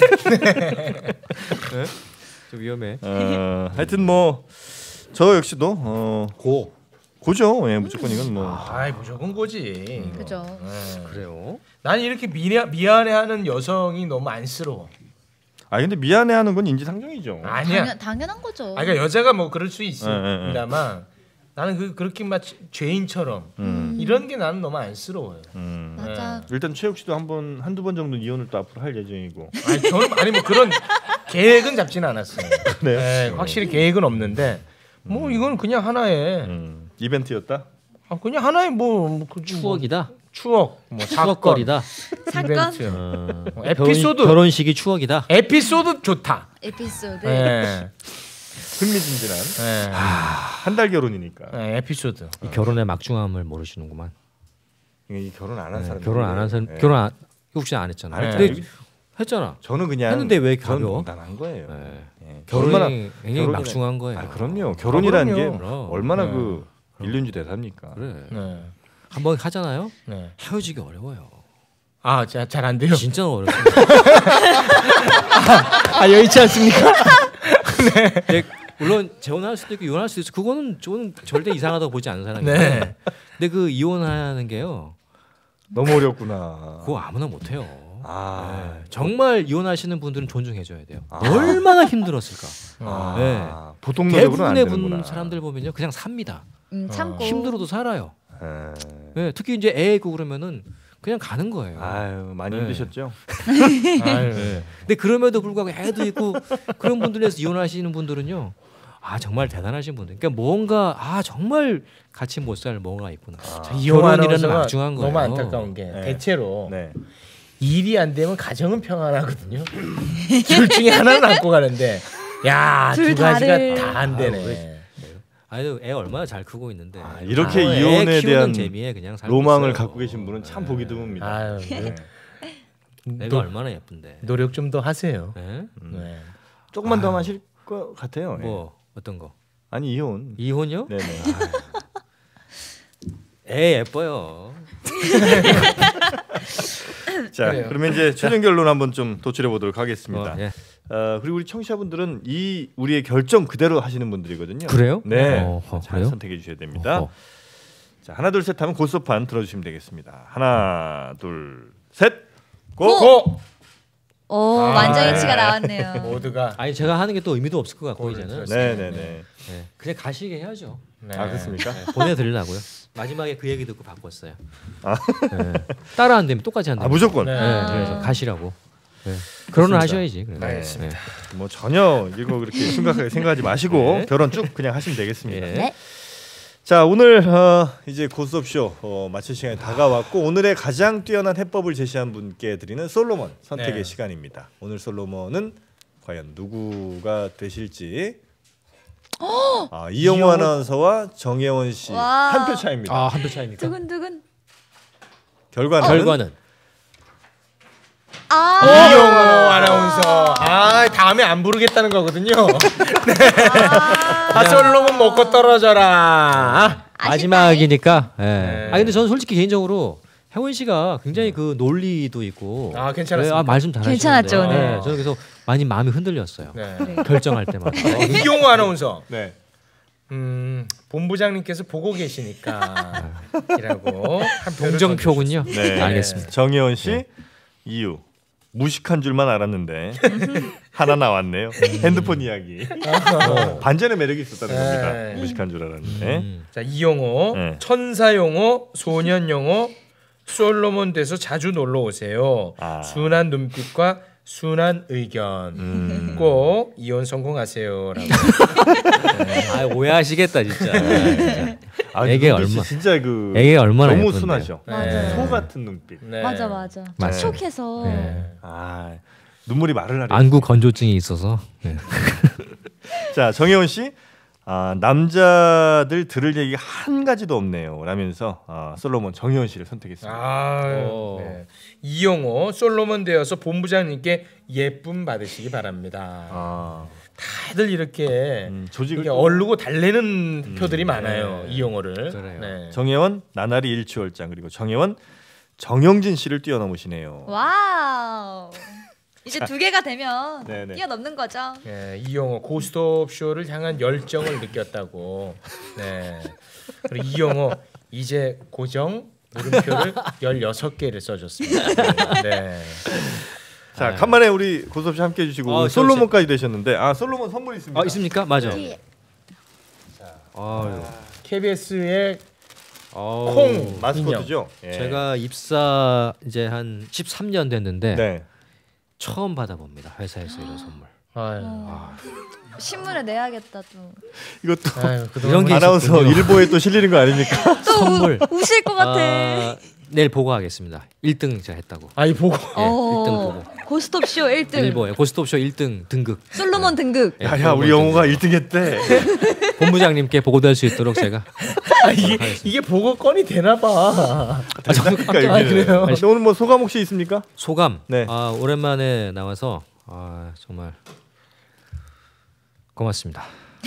네? 좀 위험해. 어, 하여튼 뭐 저 역시도 어, 고. 고죠. 예, 무조건 이건 뭐. 아이 무조건 거지. 그죠. 네. 그래요? 난 이렇게 미안 미안해하는 여성이 너무 안쓰러워. 아 근데 미안해하는 건 인지상정이죠. 아니야. 당연, 당연한 거죠. 아, 그러니까 여자가 뭐 그럴 수 네, 네, 있습니다만 나는 그 그렇게 막 죄인처럼 음. 이런 게 나는 너무 안쓰러워요. 음. 맞아. 일단 최욱 씨도 한번 한두 번 정도 이혼을 또 앞으로 할 예정이고. 아니 저는 아니 뭐 그런 계획은 잡지는 않았어요. 그래요? 네, 확실히 계획은 없는데 뭐 이건 그냥 하나의 음. 이벤트였다. 아, 그냥 하나의 뭐, 뭐 그, 추억이다. 뭐, 추억, 뭐 사건, 추억거리다. 사건 이벤트. 어, 뭐 에피소드. 결혼, 결혼식이 추억이다. 에피소드 좋다. 에피소드. 네. 흥미진진한 네. 한 달 결혼이니까. 네, 에피소드. 이 결혼의 막중함을 모르시는구만. 이 결혼 안 한 네, 사람. 결혼 안 한 사람 예. 결혼 안, 혹시 안 했잖아. 안 네. 했잖아요. 근데 했잖아. 저는 그냥 했는데 왜 저는 가벼워? 농담한 거예요. 네. 예. 결혼이 얼마나 굉장히 결혼이라- 막중한 거예요. 아 그럼요. 결혼이라는 그럼요. 게 그럼. 얼마나 네. 그 일륜지 대사입니까? 그래. 네. 한번 하잖아요. 네. 헤어지기 어려워요. 아, 잘 안 돼요. 진짜 어렵습니다. 아, 여의치 않습니까? 네, 물론 재혼할 수도 있고 이혼할 수도 있어. 그거는 저는 절대 이상하다고 보지 않는 사람이에요. 네. 근데 그 이혼하는 게요. 너무 어렵구나. 그거 아무나 못 해요. 아, 네, 정말 이혼하시는 분들은 존중해줘야 돼요. 아. 얼마나 힘들었을까. 아, 네. 보통 노력으로는 안 대부분의 되는구나. 분 사람들 보면요, 그냥 삽니다. 음, 참고. 힘들어도 살아요. 예. 네, 특히 이제 애 있고 그러면은 그냥 가는 거예요. 아유 많이 네. 힘드셨죠? 아유. 네. 근데 그럼에도 불구하고 애도 있고 그런 분들에서 이혼하시는 분들은요, 아 정말 대단하신 분들. 그러니까 뭔가 아 정말 같이 못 살 뭔가 있구나. 아. 자, 이혼하는 결혼이라는 막중한 거예요. 너무 안타까운 게 네. 대체로 네. 일이 안 되면 가정은 평안하거든요. 둘 중에 하나는 안고 가는데 야, 둘 두 가지가 다를- 다 안 아, 되네. 왜? 아유 애 얼마나 잘 크고 있는데. 아, 이렇게 애 이혼에 키우는 대한 재미에 그냥 살고 로망을 있어요. 갖고 계신 분은 참 네. 보기 드뭅니다. 아유, 네. 애가 노, 얼마나 예쁜데. 노력 좀 더 하세요. 네? 음. 네. 조금만 더 마실 것 같아요. 예. 뭐 어떤 거? 아니 이혼. 이혼요? 네네. 애 예뻐요. 자, 그래요. 그러면 이제 최종 결론 한번 좀 도출해 보도록 하겠습니다. 어, 예. 어, 그리고 우리 청취자분들은 이 우리의 결정 그대로 하시는 분들이거든요. 그래요? 네. 어허, 잘 그래요? 선택해 주셔야 됩니다. 어허. 자, 하나 둘 셋 하면 고스톱판 들어주시면 되겠습니다. 하나 둘 셋. 고. 고! 오, 아, 만장일치가 네. 나왔네요. 모두가 아니 제가 하는 게 또 의미도 없을 것 같고 이제는. 그렇죠. 네, 네, 네. 네. 그냥 가시게 해야죠. 네. 아, 그렇습니까? 네, 보내드리려고요. 마지막에 그 얘기 듣고 바꿨어요. 아. 네. 따라 안 되면 똑같이 안 아, 되면. 무조건. 네. 네, 아. 그래서 가시라고. 네. 결혼을 하셔야지. 그래서. 알겠습니다. 네. 뭐 전혀 이거 그렇게 심각하게 생각하지 마시고 네. 결혼 쭉 그냥 하시면 되겠습니다. 예. 네. 자, 오늘 어, 이제 고스톱쇼 어, 마칠 시간이 다가왔고 오늘의 가장 뛰어난 해법을 제시한 분께 드리는 솔로몬 선택의 네. 시간입니다. 오늘 솔로몬은 과연 누구가 되실지 아, 이영호 이영호. 아나운서와 정혜원 씨 와. 한 표 차이입니다. 아, 한 표 차이니까. 두근두근. 결과는 결과는 아. 이영호 아나운서. 아, 다음에 안 부르겠다는 거거든요. 네. 아, 솔로몬 먹고 떨어져라. 마지막이니까. 예. 네. 아 근데 저는 솔직히 개인적으로 혜원 씨가 굉장히 그 논리도 있고. 아, 괜찮았습니까? 네, 아, 말씀 잘하시는데. 괜찮았죠, 오늘. 네, 저는 그래서 많이 마음이 흔들렸어요. 네. 그래. 결정할 때마다. 이영호 아나운서. 네. 음, 본부장님께서 보고 계시니까 이라고 한 표를 동정표군요. 네. 알겠습니다. 정혜원 씨 네. 이유 무식한 줄만 알았는데 하나 나왔네요. 핸드폰 이야기. 어, 반전의 매력이 있었다는 네. 겁니다. 무식한 줄 알았는데. 음. 자, 이용호 네. 천사 용호, 소년 용호, 솔로몬 돼서 자주 놀러 오세요. 아. 순한 눈빛과 순한 의견. 음. 꼭 이혼 성공하세요라고. 아 오해하시겠다 진짜. 아, 애게 눈빛이 얼마- 진짜 그 애게 얼마나 너무 예쁜데. 순하죠. 맞아요. 소 같은 눈빛. 네. 맞아 맞아. 네. 촉촉해서. 네. 아 눈물이 말을 하려. 안구 건조증이 있어서. 네. 자 정혜원 씨, 아, 남자들 들을 얘기가 한 가지도 없네요. 라면서 아, 솔로몬 정혜원 씨를 선택했습니다. 아, 오. 네. 이용호 솔로몬 되어서 본부장님께 예쁨 받으시기 바랍니다. 아, 다들 이렇게 음, 조직을 이게 또- 얼르고 달래는 표들이 많아요. 네. 이용호를. 그래요. 네. 정혜원 나날이 일취월장 그리고 정혜원 정영진 씨를 뛰어넘으시네요. 와우. 이제 두 개가 되면 네네. 뛰어넘는 거죠. 네, 이용호 고스톱 쇼를 향한 열정을 느꼈다고. 네. 그리고 이용호 이제 고정 물음표를 열여섯 개를 써줬습니다. 네. 자 간만에 우리 고섭 씨 함께 해주시고 아, 솔로몬까지 되셨는데 아 솔로몬 선물 있습니다. 아 있습니까? 맞아. 뒤에. 아유. 케이비에스의 아우. 콩 마스코트죠. 예. 제가 입사 이제 한 십삼 년 됐는데 네. 처음 받아봅니다. 회사에서 이런 선물. 아유. 어. 신문에 내야겠다 또. 이것도 아유, 이런 게 아나운서 있었군요. 일보에 또 실리는 거 아닙니까? 선물. 우실 것 같아. 아, 내일 보고하겠습니다. 일 등 제가 했다고. 아이 보고. 예, 일 등 보고. 고스톱 쇼 일 등. 일보에 고스톱쇼 일 등 등극. 솔로몬 등극. 예, 야야 우리 영호가 일 등 했대. 본부장님께 보고될 수 있도록 제가. 아, 이게 이게 보고 건이 되나 봐. 그러니까 아, 그래요? 오늘 뭐 소감 혹시 있습니까? 소감. 네. 아 오랜만에 나와서 아 정말 고맙습니다.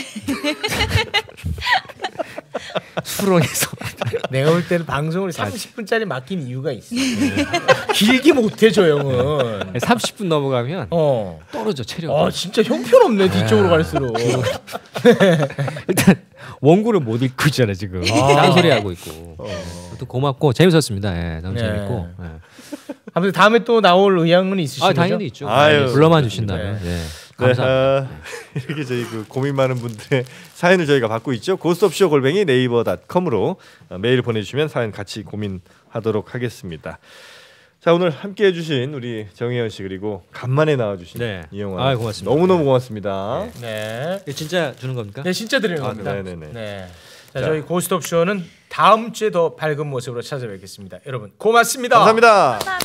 수렁에서 내가 볼 때는 방송을 삼십 분짜리 맡긴 이유가 있어. 길게 못해 저 형은. 삼십 분 넘어가면 어. 떨어져 체력. 아 진짜 형편없네 뒤쪽으로 갈수록. 일단 원고를 못 읽고 있잖아 지금. 딴소리 하고 있고. 또 고맙고 재밌었습니다. 예, 너무 네. 재밌고. 예. 아무튼 다음에 또 나올 의향은 있으신 아 거죠? 당연히 있죠. 아유. 예, 불러만 주신다면. 예. 네, 감사합니다. 아, 이렇게 저희 그 고민 많은 분들의 사연을 저희가 받고 있죠. 고스톱쇼 골뱅이 네이버 닷컴으로 메일 보내주시면 사연 같이 고민하도록 하겠습니다. 자 오늘 함께해 주신 우리 정혜연 씨 그리고 간만에 나와주신 네. 이영화 아이, 고맙습니다. 너무너무 고맙습니다. 네. 이거 진짜 주는 겁니까? 네 진짜 드리는 아, 겁니다. 네네네. 네. 자, 자. 저희 고스톱 쇼는 다음 주에 더 밝은 모습으로 찾아뵙겠습니다. 여러분 고맙습니다. 감사합니다.